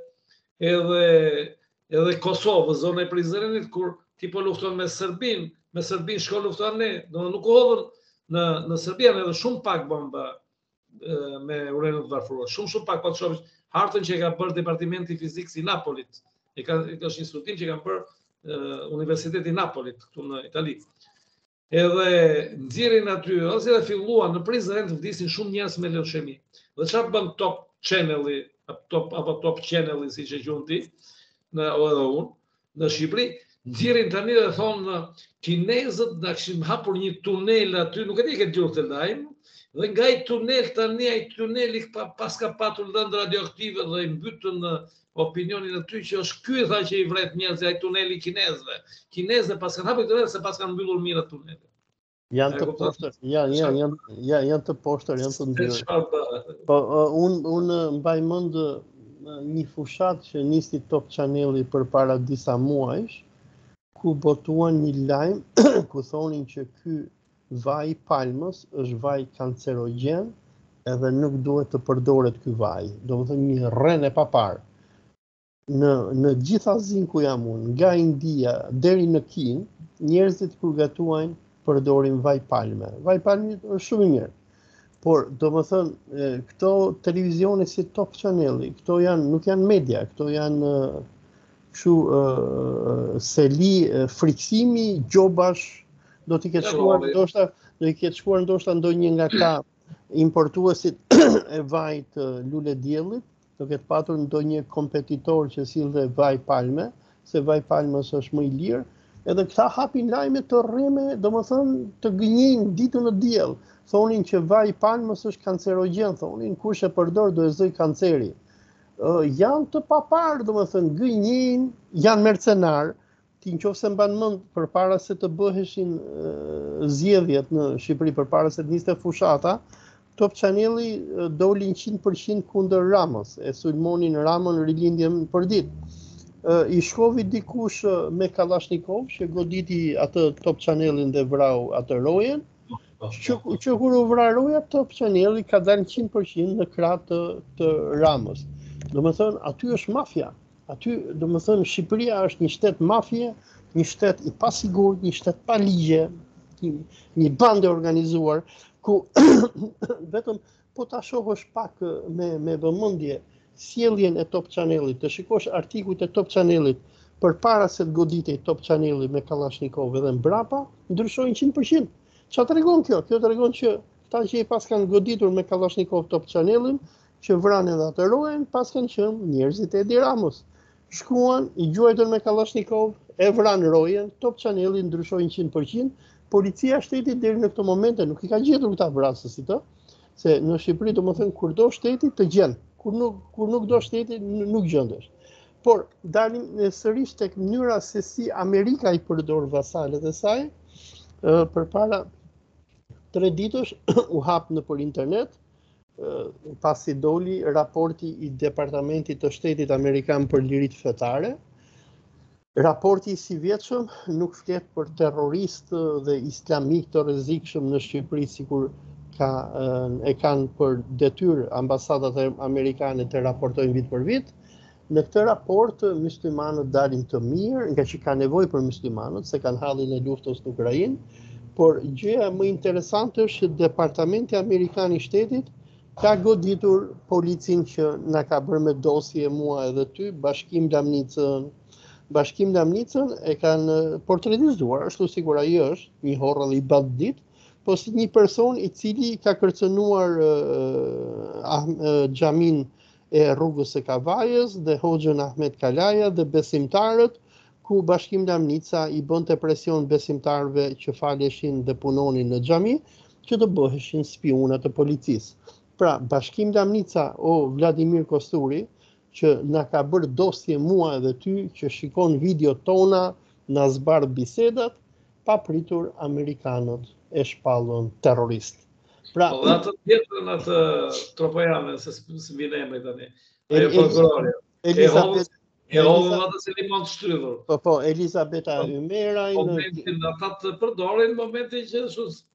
edhe Kosovës, zona e Prizrenit, kur ti po lufton me Serbinë shko lufton ne, domethënë nuk u hodhën në Serbi janë edhe shumë pak bomba me uranium të varfëruar. Shumë pak, po të shohësh hartën që e ka bërë Departamenti i Fizikës i Napolit. Është një studim që kanë bërë Universiteti i Napolit këtu në Itali. Edhe nxjerrin aty, ose edhe filluan në Prizren të vdisin shumë njerëz me leushemi. Dhe çfarë bën Top Channel-i, Top Channel-i siç e quhen ti, edhe unë, në Shqipëri, nxjerrin tani dhe thonë kinezët na kishin hapur një tunel aty, nuk e di këtë gjë të lajm. Dhe nga ai tuneli pas ka patur lëndë radioaktive dhe i mbytën opinionin e ty që është ky tha që i vret njerëzve ai tuneli kinezëve. Kinezët pas kanë hapur tunel se pas kanë mbyllur mirë tunelet. Janë të poshtër, janë të poshtër, janë të ndyrë. Po unë mbaj mend një fushat që nisti Top Channel-i përpara disa muajsh, ku botuan një lajm ku thonin që ky vaj palmës është vaj kancerogjen edhe nuk duhet të përdoret ky vaj. Domethënë një rrenë e papar. Në gjithë Azinë ku jam unë, nga India deri në Kinë, njerëzit kur gatuajnë përdorin vaj palme. Vaj palme është shumë i mirë. Por domethënë këto televizione si Top Channel-i, këto nuk janë media, këto janë kështu seli, friksimi, gjobash, do t'i ketë shkuar ndoshta ndonjë nga këta importuesit e vajt lule diellit, do ketë patur ndonjë kompetitor që sillte vaj palme, se vaj palmës është më i lirë, edhe këta hapin lajme të rreme, domethënë të gënjejnë ditën në diell. Thonin që vaj palmës është kancerogjen, thonin kush e përdor do e zëj kanceri. Janë të paparë, domethënë gënjejnë, janë mercenar. Ti nëse mban mend përpara se të bëheshin zgjedhjet në Shqipëri, përpara se të niste fushata, Top Channel-i dolin 100% kundër Ramës, e sulmonin Ramën rilindjen për ditë. I shkovi dikush me Kalashnikov, që goditi atë Top Channel-in dhe vrau atë rojen, që kur u vra roja, Top Channel-i ka dalë 100% në krah të Ramës. Domethënë, aty është mafia. Aty, domethënë, Shqipëria është një shtet mafie, një shtet i pasigurt, një shtet pa ligje, një bande organizuar, ku vetëm po ta shohësh pak me vëmendje sjelljen e Top Channel-it, të shikosh artikujt e Top Channel-it përpara se të goditej Top Channel-i me Kalashnikov edhe mbrapa, ndryshojnë 100%. Çfarë tregon kjo? Kjo tregon që këta që i pas kanë goditur me Kalashnikov Top Channel-in, që vranë edhe atë rojen, pas kanë qenë njerëzit e Edi Ramës. Shkuan, i gjuajtën me Kalashnikov, e vranë rojen, Top Channel-i ndryshojnë 100%, policia e shtetit deri në këtë moment nuk i ka gjetur këta vrasësit, se në Shqipëri domethënë kur do shteti të gjen, kur nuk do shteti nuk gjendesh. Por dalim sërish tek mënyra se si Amerika i përdor vasalet e saj. Përpara 3 ditësh u hap nëpër internet, pasi doli raporti i Departamentit të Shtetit Amerikan për Liritë Fetare. Raporti i si vjetshëm nuk flet për terroristë dhe islamik të rrezikshëm në Shqipëri, sikur e kanë për detyrë ambasadat amerikane të raportojnë vit për vit. Në këtë raport myslimanët dalin të mirë, nga që ka nevojë për myslimanët, se kanë hallin e luftës në Ukrainë, por gjëja më interesante është që Departamenti Amerikan i Shtetit ka goditur policin që na ka bërë me dosje mua edhe ty, Bashkim Lamnicën e kanë portretizuar, ashtu sikur ai është një horrall i bandit, po si një person i cili ka kërcënuar xhamin e rrugës së Kavajës dhe Hoxhën Ahmet Kalaja dhe besimtarët, ku Bashkim Lamnica i bënte presion besimtarëve që faleshin dhe punonin në xhami, që të bëheshin spiuna të policisë. Pra, Bashkim Lamnica o Vladimir Kosturi, që na ka bërë dosje mua edhe ty, që shikon video tona, na zbardh bisedat, pa pritur amerikanët e shpallën terrorist. Pra, po atë tjetër në atë Tropojane, se s'vjen emri tani. Ajo prokurore. E hodhën atë si limon të shtrydhur. Po, Elizabeta Ymera. Momentin ata të përdorin momentin që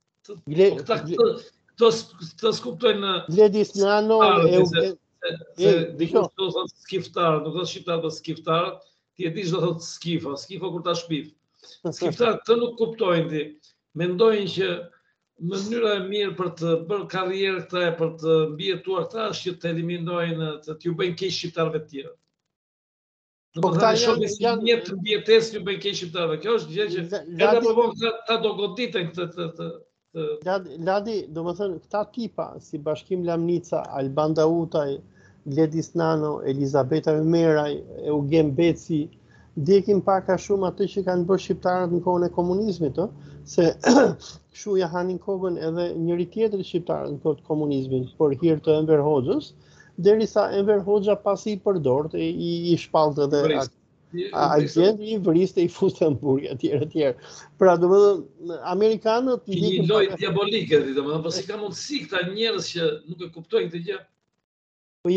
të skuptojnë Gledis Nano se dikush do thotë skiftar, nuk do shqiptar të skiftar, ti e di çdo thotë skifa kur ta shpif. Skiftar këtë nuk kuptojnë ti. Mendojnë që mënyra e mirë për të bërë karrierë këta e për të mbijetuar këta është që të eliminojnë, të t'ju bëjnë keq shqiptarëve të tjerë. Po këta janë një të mbjetesë ju bëjnë keq shqiptarëve. Kjo është gjë që edhe më vonë ta do goditen këtë Ladi, domethënë këta tipa si Bashkim Lamnica, Alban Dautaj, Gledis Nano, Elizabeta Ymeraj, Eugen Beci, ndjekin pak a shumë atë që kanë bërë shqiptarët në kohën e komunizmit, se kështu ja hanin kokën edhe njëri tjetër shqiptarët në kohën e komunizmit për hir të Enver Hoxhës, derisa Enver Hoxha pasi i përdorte, i shpallte edhe agent, i vriste, i fuste në burg, etj. Pra, domethënë, amerikanët një lojë diabolike, domethënë, po si ka mundësi këta njerëz që nuk e kuptojnë këtë gjë? Po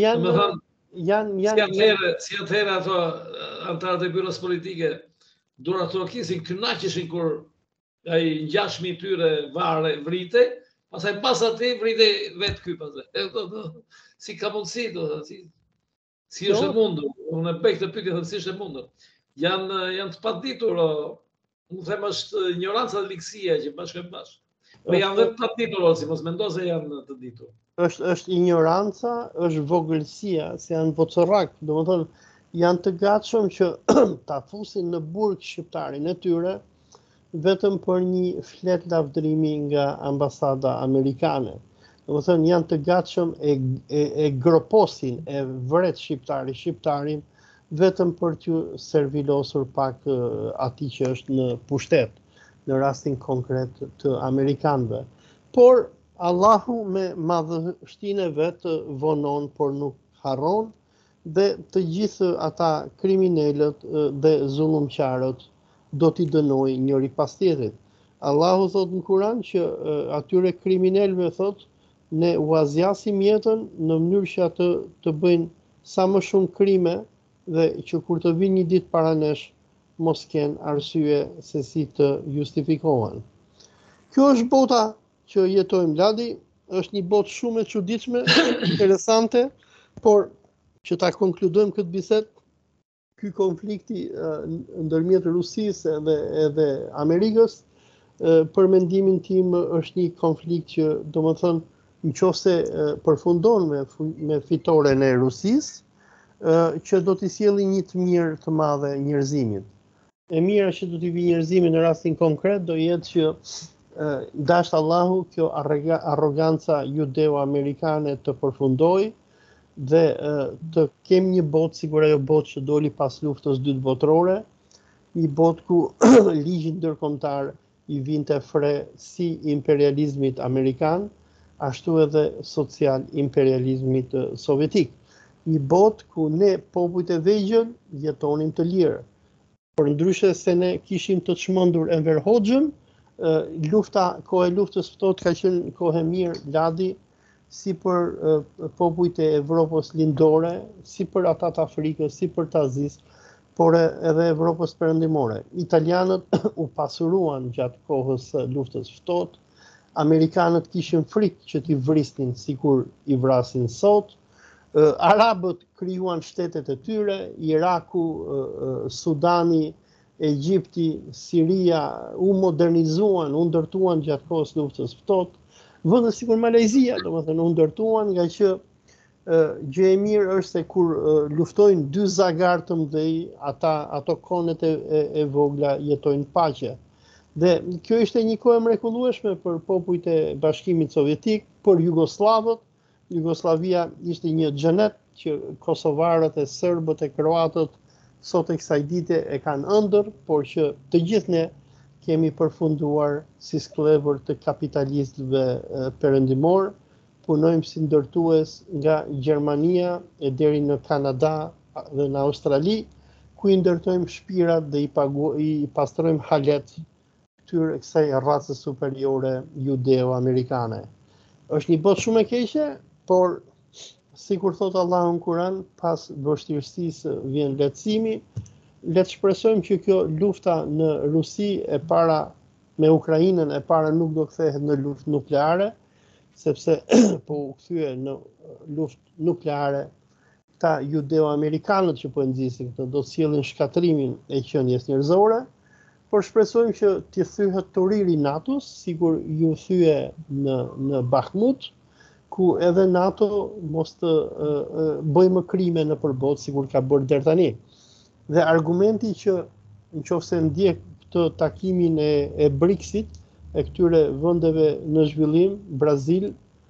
janë si atëherë ato antarët e byros politike duratorkisin, kënaqeshin kur ai ngjashmi i tyre vrite, pastaj pas atij vrite vetë ky pastaj. Si ka mundësi si është e mundur? Unë e bëj këtë pyetje se si është e mundur. Janë të paditur, unë them është ignoranca dhe ligësia që bashkë. Po janë vetë të paditur, si mos mendo se janë të ditur. Është ignoranca, është vogëlsia, se janë vocorrak, domethënë janë të gatshëm që ta fusin në burg shqiptarin e tyre vetëm për një flet lavdërimi nga ambasada amerikane. Domethënë janë të gatshëm e groposin, e vret shqiptarin vetëm për t'ju servilosur pak atij që është në pushtet, në rastin konkret të amerikanëve. Por Allahu me madhështinë e vet vonon, por nuk harron, dhe të gjithë ata kriminalët dhe zullumqarët do t'i dënojë njëri pas tjetrit. Allahu thot në Kur'an që atyre kriminalëve thot ne u azjasim jetën në mënyrë që atë të bëjnë sa më shumë krime dhe që kur të vinë një ditë para nesh mos kenë arsye se si të justifikohen. Kjo është bota që jetojmë, Ladi, është një botë shumë e çuditshme, interesante, por që ta konkludojmë këtë bisedë, ky konflikti ndërmjet Rusisë edhe Amerikës, për mendimin tim është një konflikt që domethënë nëse përfundon me fitoren e Rusisë, që do t'i sjellë një të mirë të madhe njerëzimit. E mira që do t'i vi njerëzimit në rastin konkret do jetë që dash Allahu kjo arroganca judeo-amerikane të përfundojë dhe të kem një botë sikur ajo botë që doli pas luftës dytë botërore, një botë ku ligji ndërkombëtar i vinte fre si imperializmit amerikan, ashtu edhe social imperializmit sovjetik. Një botë ku ne popujt e vegjël jetonin të lirë. Por ndryshe se ne kishim të çmendur Enver Hoxhën, koha e luftës ftohtë ka qenë kohë mirë, Ladi, si për popujt e Evropës lindore, si për ata të Afrikës, si për të Azisë, por edhe Evropës perëndimore. Italianët u pasuruan gjatë kohës së luftës ftohtë, amerikanët kishin frikë që t'i vrisnin sikur i vrasin sot, arabët krijuan shtetet e tyre, Iraku, Sudani, Egjipti, Siria u modernizuan, u ndërtuan gjatë kohës luftës ftohtë. Vende sikur Malajzia, domethënë u ndërtuan nga që gjë e mirë është se kur luftojnë dy zagar të mëdhej, ato konet e vogla jetojnë paqe. Dhe kjo ishte një kohë e mrekullueshme për popujt e Bashkimit Sovjetik, për jugoslavët. Jugoslavia ishte një xhenet që kosovarët e serbët e kroatët sot e kësaj dite e kanë ëndër, por që të gjithë ne kemi përfunduar si skllëvër të kapitalistëve perëndimor, punojmë si ndërtues nga Gjermania e deri në Kanada dhe në Australi, ku i ndërtojmë shpirat dhe i pastrojmë halet këtyre kësaj racës superiore judeo-amerikane. Është një botë shumë e keqe, por sikur thot Allahu në Kur'an, pas vështirësisë vjen lehtësimi. Le të shpresojmë që kjo lufta në Rusi e para me Ukrainën e para nuk do kthehet në luftë nukleare, sepse po u kthye në luftë nukleare ta judeo-amerikanët që po e nxisin këtë, do të sjellin shkatrimin e qenies njerëzore, por shpresojmë që t'i thyhet turiri NATO-s, sikur ju thye në Bakhmut, ku edhe NATO mos të bëjë më krime në përbot, sikur ka bërë deri tani. Dhe argumenti që nëse ndjek këtë takimin e BRICS-it, e këtyre vendeve në zhvillim, Brazil,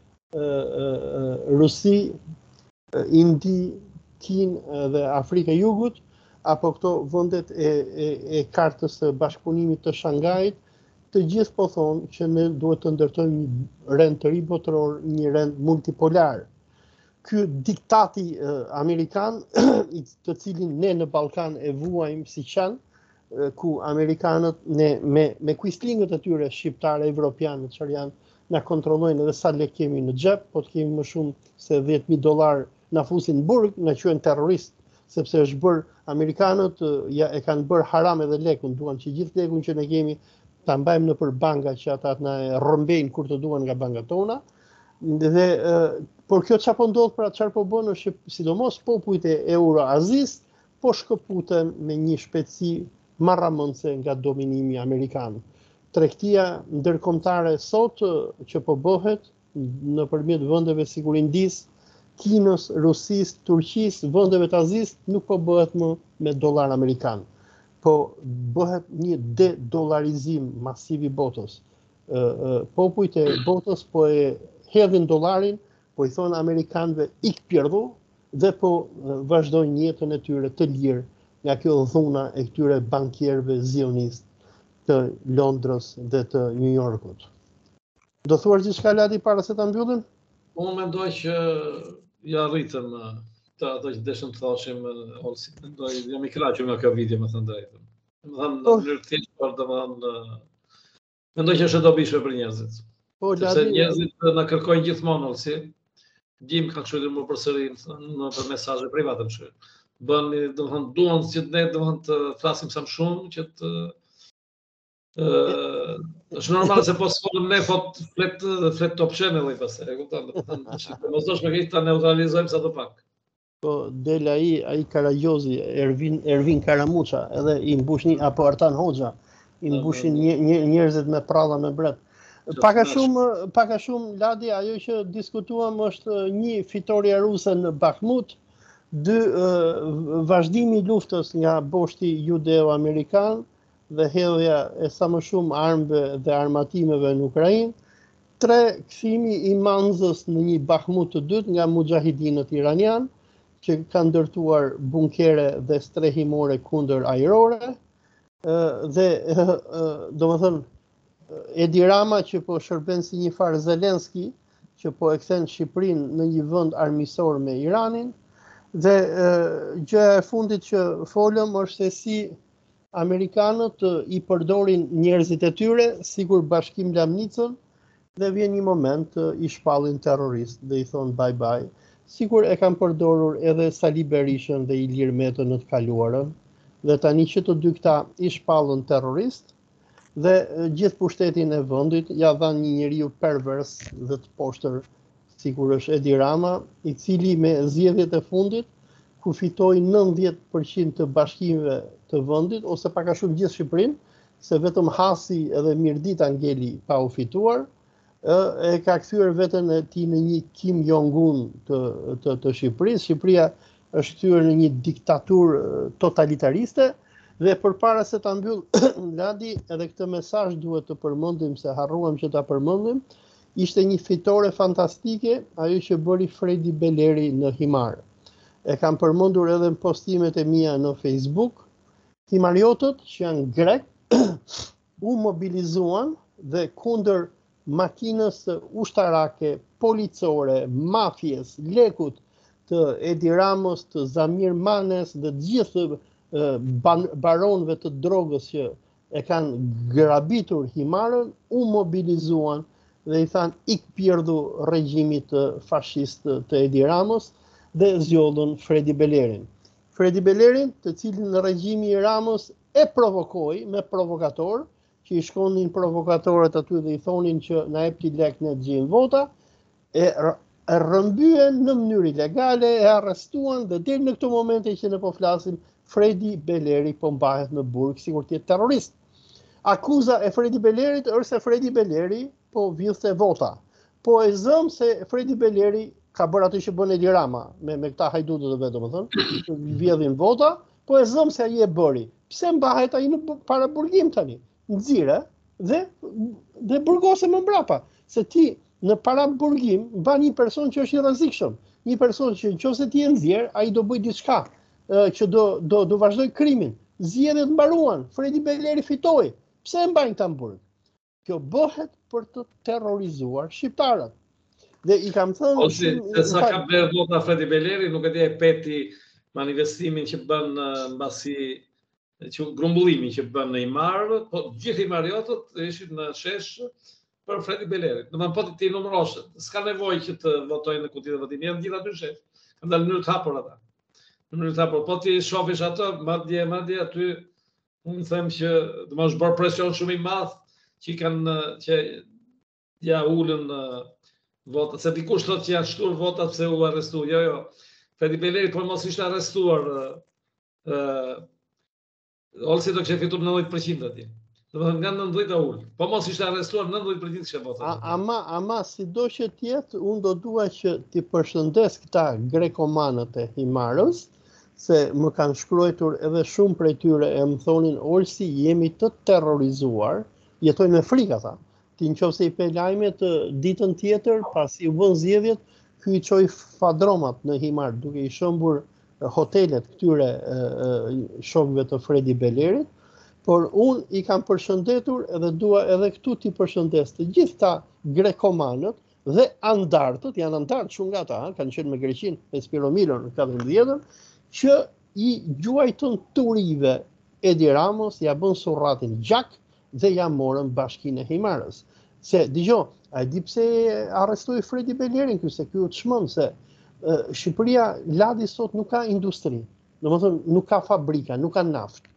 Rusi, Indi, Kinë dhe Afrika e Jugut, apo këto vendet e kartës së bashkëpunimit të Shangajit, të gjithë po thonë që ne duhet të ndërtojmë një rend të ri botëror, një rend multipolar. Ky diktati amerikan, të cilin ne në Ballkan e vuajmë si qen, ku amerikanët me quislinget e tyre shqiptare, evropianë, çfarë janë, na kontrollojnë edhe sa lek kemi në xhep, po të kemi më shumë se $10,000 na fusin në burg, na quajnë terrorist, sepse është bërë amerikanët e kanë bërë haram edhe lekun, duan që gjithë lekun që ne kemi ta mbajmë nëpër banka që ata na rrëmbejnë kur të duan nga bankat tona. Dhe por kjo çfarë po ndodh, pra çfarë po bën është që sidomos popujt e Euroazis po shkëputen me një shpejtësi marramëndse nga dominimi amerikan. Tregtia ndërkombëtare sot që po bëhet nëpërmjet vendeve sikur Indisë, Kinës, Rusisë, Turqisë, vendeve të Azisë nuk po bëhet më me dollar amerikan, po bëhet një de-dollarizim masiv i botës. Popujt e botës po e hedhin dollarin, po i thonë amerikanëve ik pjerdhu dhe po vazhdojnë jetën e tyre të lirë nga kjo dhuna e këtyre bankierëve zionistë të Londrës dhe të New Yorkut. Do thuash diçka Ladi para se ta mbyllim? Unë mendoj që ja arritëm të ato që deshëm të thoshim, Olsi. Jam i kënaqur nga kjo video, me thënë drejtën. Më thënë në mënyrë të thjeshtë, por domethënë mendoj që është e dobishme për njerëzit. Sepse njerëzit na kërkojnë gjithmonë, Olsi. Gjim ka shkruar më përsëri në mesazhe private më shkruaj. Bëni, domethënë duan që ne domethënë të flasim sa më shumë që të është normal se po s'folëm ne, po flet Top Channel i pastaj, e kupton? Mos dosh me këtë ta neutralizojmë sa të pak. Po del ai Karagjozi, Ervin Karamuça, edhe i mbushin apo Artan Hoxha, i mbushin njerëzit me pralla me bret. Pak a shumë Ladi, ajo që diskutuam është një fitoria ruse në Bakhmut, 2 vazhdimi i luftës nga boshti judeo-amerikan dhe hedhja e sa më shumë armëve dhe armatimeve në Ukrainë, 3 kthimi i Manzës në një Bakhmut të dytë nga mujahidinët iranian, që kanë ndërtuar bunkere dhe strehimore kundër ajrore, dhe domethënë Edi Rama që po shërben si një farë Zelenski, që po e kthen Shqipërinë në një vend armiqësor me Iranin, dhe gjëja e fundit që folëm është se si amerikanët i përdorin njerëzit e tyre, sikur Bashkim Lamnicën, dhe vjen një moment i shpallin terrorist dhe i thonë bye bye, sikur e kanë përdorur edhe Sali Berishën dhe Ilir Metën në të kaluarën, dhe tani që të dy këta i shpallën terrorist, dhe gjithë pushtetin e vendit ja dhan një njeriu pervers dhe të poshtër, sikur është Edi Rama, i cili me zgjedhjet e fundit ku fitoi 90% të bashkimeve të vendit, ose pak a shumë gjithë Shqipërinë, se vetëm Hasi edhe Mirdita ngeli pa u fituar, e ka kthyer veten e tij në një Kim Jong-un të Shqipërisë. Shqipëria është kthyer në një diktaturë totalitariste, dhe përpara se ta mbyll Ladi, edhe këtë mesazh duhet të përmendim se harruam që ta përmendim, ishte një fitore fantastike ajo që bëri Fredi Beleri në Himar. E kam përmendur edhe në postimet e mia në Facebook. Himariotët që janë grek u mobilizuan dhe kundër makinës ushtarake, policore, mafjes, lekut të Edi Ramës, të Zamir Manes dhe gjithë baronëve të drogës që e kanë grabitur Himarën, u mobilizuan dhe i thanë ik pjerdhu regjimit fashist të Edi Ramës dhe zgjodhën Fredi Belerin. Fredi Belerin, të cilin në regjimi i Ramës e provokoi me provokator, që i shkonin provokatorët aty dhe i thonin që na jep ti lek ne të gjejmë vota, e rrëmbyen në mënyrë ilegale, e arrestuan dhe deri në këtë momente që ne po flasim, Fredi Beleri po mbahet në burg sikur të jetë terrorist. Akuza e Fredi Belerit është se Fredi Beleri po vjedhte vota. Po e zëm se Fredi Beleri ka bërë atë që bën Edi Rama me këta hajdutët e vet, domethënë, vjedhin vota, po e zëm se ai e bëri. Pse mbahet ai në para burgim tani? Nxirë dhe burgose më mbrapa, se ti në para burgim mban një person që është i rrezikshëm, një person që nëse ti e nxjerr, ai do bëj diçka që do vazhdoj krimin. Zgjedhjet mbaruan, Fredi Beleri fitoi. Pse e mbajnë ta në burg? Kjo bëhet për të terrorizuar shqiptarët. Dhe i kam thënë... Ose, se sa ka bërë vota Fredi Beleri, nuk e di e peti manifestimin që bën mbasi që grumbullimin që bën në Himar, po gjithë himariotët ishin në shesh për Fredi Beleri. Domethënë po ti numërosh, s'ka nevojë që të votojnë në kutitë e votimit, janë gjithë aty në shesh. Kanë dalë në mënyrë të hapur ata. Në mënyrë të hapur, po ti shofish atë, madje aty unë them që do është bërë presion shumë i madh që ja ulën votat, se dikush thotë që janë shtuar votat pse u arrestuan. Jo. Fredi Beleri po mos ishte arrestuar, Olsi do kishte fituar 90% atje. Domethënë nga 90 ull. Po mos ishte arrestuar 90% që vota. Ama sido që tjetë, unë do dua që t'i përshëndes këta grekomanët e Himarës, se më kanë shkruar edhe shumë prej tyre e më thonin Olsi, jemi të terrorizuar, jetojnë me frikë ata. Ti nëse i pe lajmet ditën tjetër, pasi u bën zgjedhjet, ky i çoi fadromat në Himar, duke i shëmbur hotelet këtyre shokëve të Fredi Belerit, por unë i kam përshëndetur edhe dua edhe këtu t'i përshëndes të gjitha grekomanët dhe andartët, janë andartë shumë nga ata, kanë qenë me Greqinë, me Spiro Milon në 14-ën, që i gjuajtën turive Edi Ramos, ja bën surratin gjak dhe ja morën bashkinë e Himarës. Se, dëgjoj, a di pse arrestoi Fredi Belerin ky, se ky u çmend se Shqipëria ladi sot nuk ka industri, domethënë nuk ka fabrika, nuk ka naftë.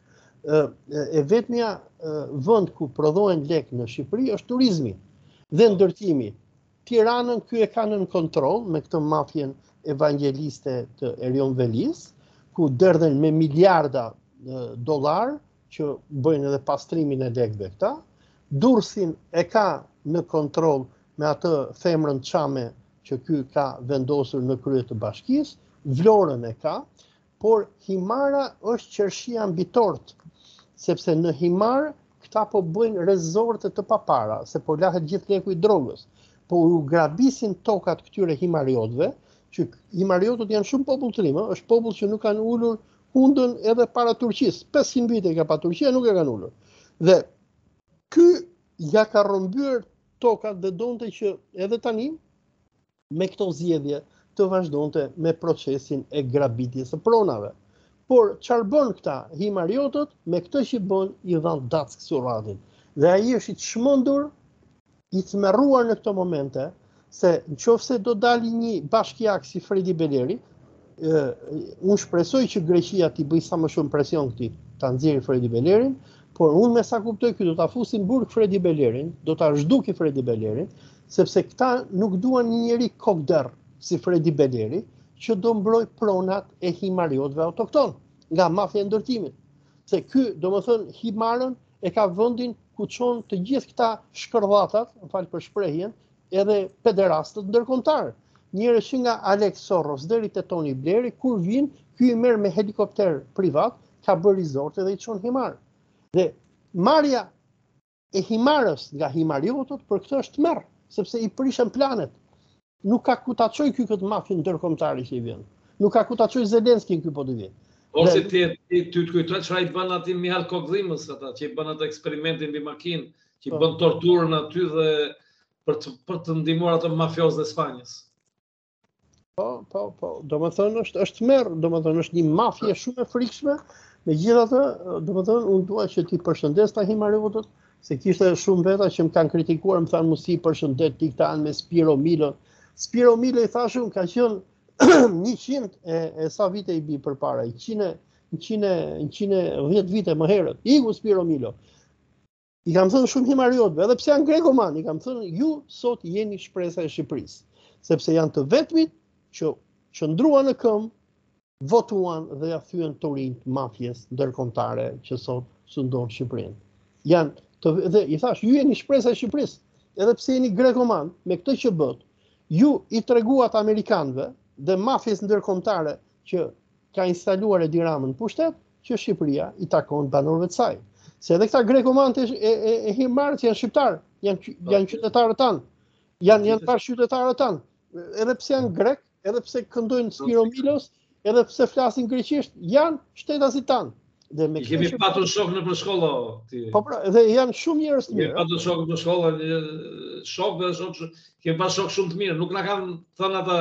E vetmja vend ku prodhohen lek në Shqipëri është turizmi dhe ndërtimi. Tiranën ky e ka nën kontroll me këtë mafjen evangeliste të Erion Velis, ku derdhen me miliarda dollar që bëjnë edhe pastrimin e lekëve këta. Durrësin e ka në kontroll me atë femrën Çame që ky ka vendosur në krye të bashkisë, Vlorën e ka, por Himara është qershia mbi tort, sepse në Himar këta po bëjnë rezorte të papara, se po lahet gjithë leku i drogës. Po u grabisin tokat këtyre himariotëve, që himariotët janë shumë popull të rimë, është popull që nuk kanë ulur hundën edhe para Turqisë. 500 vite ka pa Turqia, nuk e kanë ulur. Dhe ky ja ka rrëmbyer tokat dhe donte që edhe tani me këto zgjedhje të vazhdonte me procesin e grabitjes së pronave. Por çfarë bën këta himariotët, me këtë që bën i dhan Dack surratin. Dhe ai është i çmendur, i tmerruar në këto momente, se nëse do dali një bashkiak si Fredi Beleri, unë shpresoj që Greqia t'i bëj sa më shumë presion këtij, ta nxjerrë Fredi Belerin, por unë me sa kuptoj ky do ta fusin burg Fredi Belerin, do ta zhduki Fredi Belerin, sepse këta nuk duan një njeri kokder si Fredi Beleri, që do mbroj pronat e himariotëve autokton nga mafja e ndërtimit. Se ky, domethënë, Himarën e ka vendin ku çon të gjithë këta shkërllatat, më fal për shprehjen, edhe pederastët ndërkombëtar. Njerëz që nga Alex Soros deri te Tony Blairi, kur vin, ky i merr me helikopter privat, ka bërë rezorte dhe i çon Himar. Dhe marrja e Himarës nga himariotët për këtë është tmerr, sepse i prishën planet. Nuk ka ku ta çojë ky këtë mafin ndërkombëtare që i vjen. Nuk ka ku ta çojë Zelenski ky po të vjen. Ose ti të kujtoj çfarë i bën aty Mihal Kokdhimës ata që i bën atë eksperimentin mbi makinë, që i bën torturën aty dhe për të ndihmuar ato mafiozët e Spanjës. Po. Domethënë është tmerr, domethënë është një mafie shumë e frikshme. Megjithatë, domethënë unë dua që ti përshëndes ta himariotët, se kishte shumë veta që më kanë kritikuar, më thanë mos i përshëndet ti këta me Spiro Milon. Spiro Milo i thashun ka qenë 100 e sa vite i bi përpara, 110 vite më herët. Iku Spiro Milo. I kam thënë shumë himariotëve, edhe pse janë grekoman, i kam thënë ju sot jeni shpresa e Shqipërisë, sepse janë të vetmit që qëndruan në këmbë, votuan dhe ja thyen turin mafjes ndërkombëtare që sot sundon Shqipërinë. Dhe i thash, ju jeni shpresa e Shqipërisë, edhe pse jeni grekoman, me këtë që bët, ju i treguat amerikanëve dhe mafjes ndërkombëtare që ka instaluar Edi Ramën në pushtet, që Shqipëria i takon banorëve të saj. Se edhe këta grekomanët e Himarës janë shqiptarë, janë qytetarët tanë, janë bashkë qytetarët tanë, edhe pse janë grek, edhe pse këndojnë Spiro Milos, edhe pse flasin greqisht, janë shtetasit tanë. I kemi patur shok në shkolla. Po pra, dhe janë shumë njerëz të mirë. Kemi patur shok në shkolla, shok dhe shok, kemi pas shok shumë të mirë. Nuk na kanë thënë ata,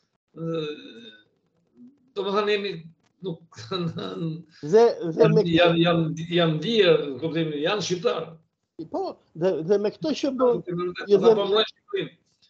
domethënë jemi nuk janë lirë, kuptimi, janë shqiptarë. Po, dhe me këtë që bën,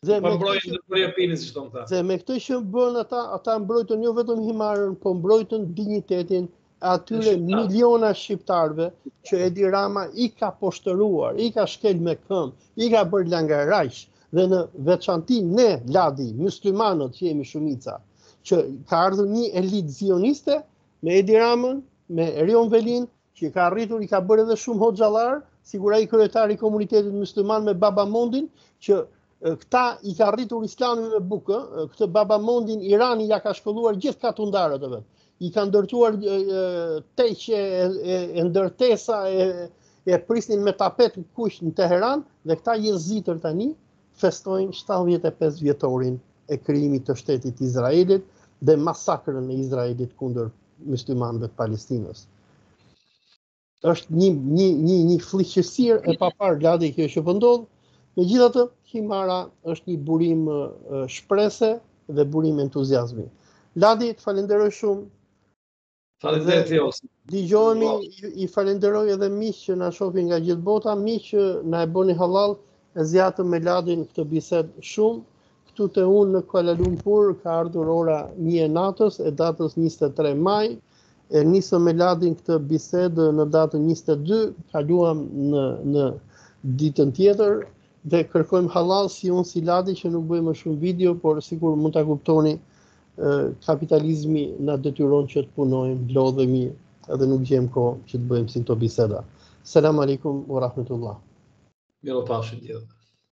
dhe me këtë që bën ata mbrojtën jo vetëm Himarën, po mbrojtën dinjitetin atyre miliona shqiptarëve që Edi Rama i ka poshtëruar, i ka shkel me këmbë, i ka bërë langaraq, dhe në veçanti ne, Ladi, muslimanët që jemi shumica, që ka ardhur një elitë zioniste me Edi Ramën, me Erion Velin, që ka arritur, i ka bërë edhe shumë hoxhallar, sigura i kryetari i komunitetit musliman me Babamondin, që këta i ka rritur Islamin me bukë, këtë Babamondin Irani ja ka shkolluar gjithë katundarët e vet. I ka ndërtuar teqe e ndërtesa e prisnin me tapet kuq në Teheran dhe këta jezitër tani festojnë 75 vjetorin e krijimit të shtetit Izraelit dhe masakrën e Izraelit kundër muslimanëve të Palestinës. Është një fllihqësirë e papar Ladi kjo që po ndodh. Megjithatë, Himara është një burim shprese dhe burim entuziazmi. Ladi, të falenderoj shumë. Faleminderit ju. Dëgjohemi, i falenderoj edhe miq që na shohin nga gjithë bota, miq që na e bëni halal, e zjatëm me Ladin këtë bisedë shumë. Këtu te unë në Kuala Lumpur ka ardhur ora 1 e natës e datës 23 maj. E nisëm me Ladin këtë bisedë në datën 22, kaluam në ditën tjetër dhe kërkojmë halal si unë si Ladi që nuk bëjmë shumë video, por sikur mund ta kuptoni, kapitalizmi na detyron që të punojmë, lodhemi edhe nuk gjejmë kohë që të bëjmë si këto biseda. Selam aleikum wa rahmatullah. Miropafshim gjithë.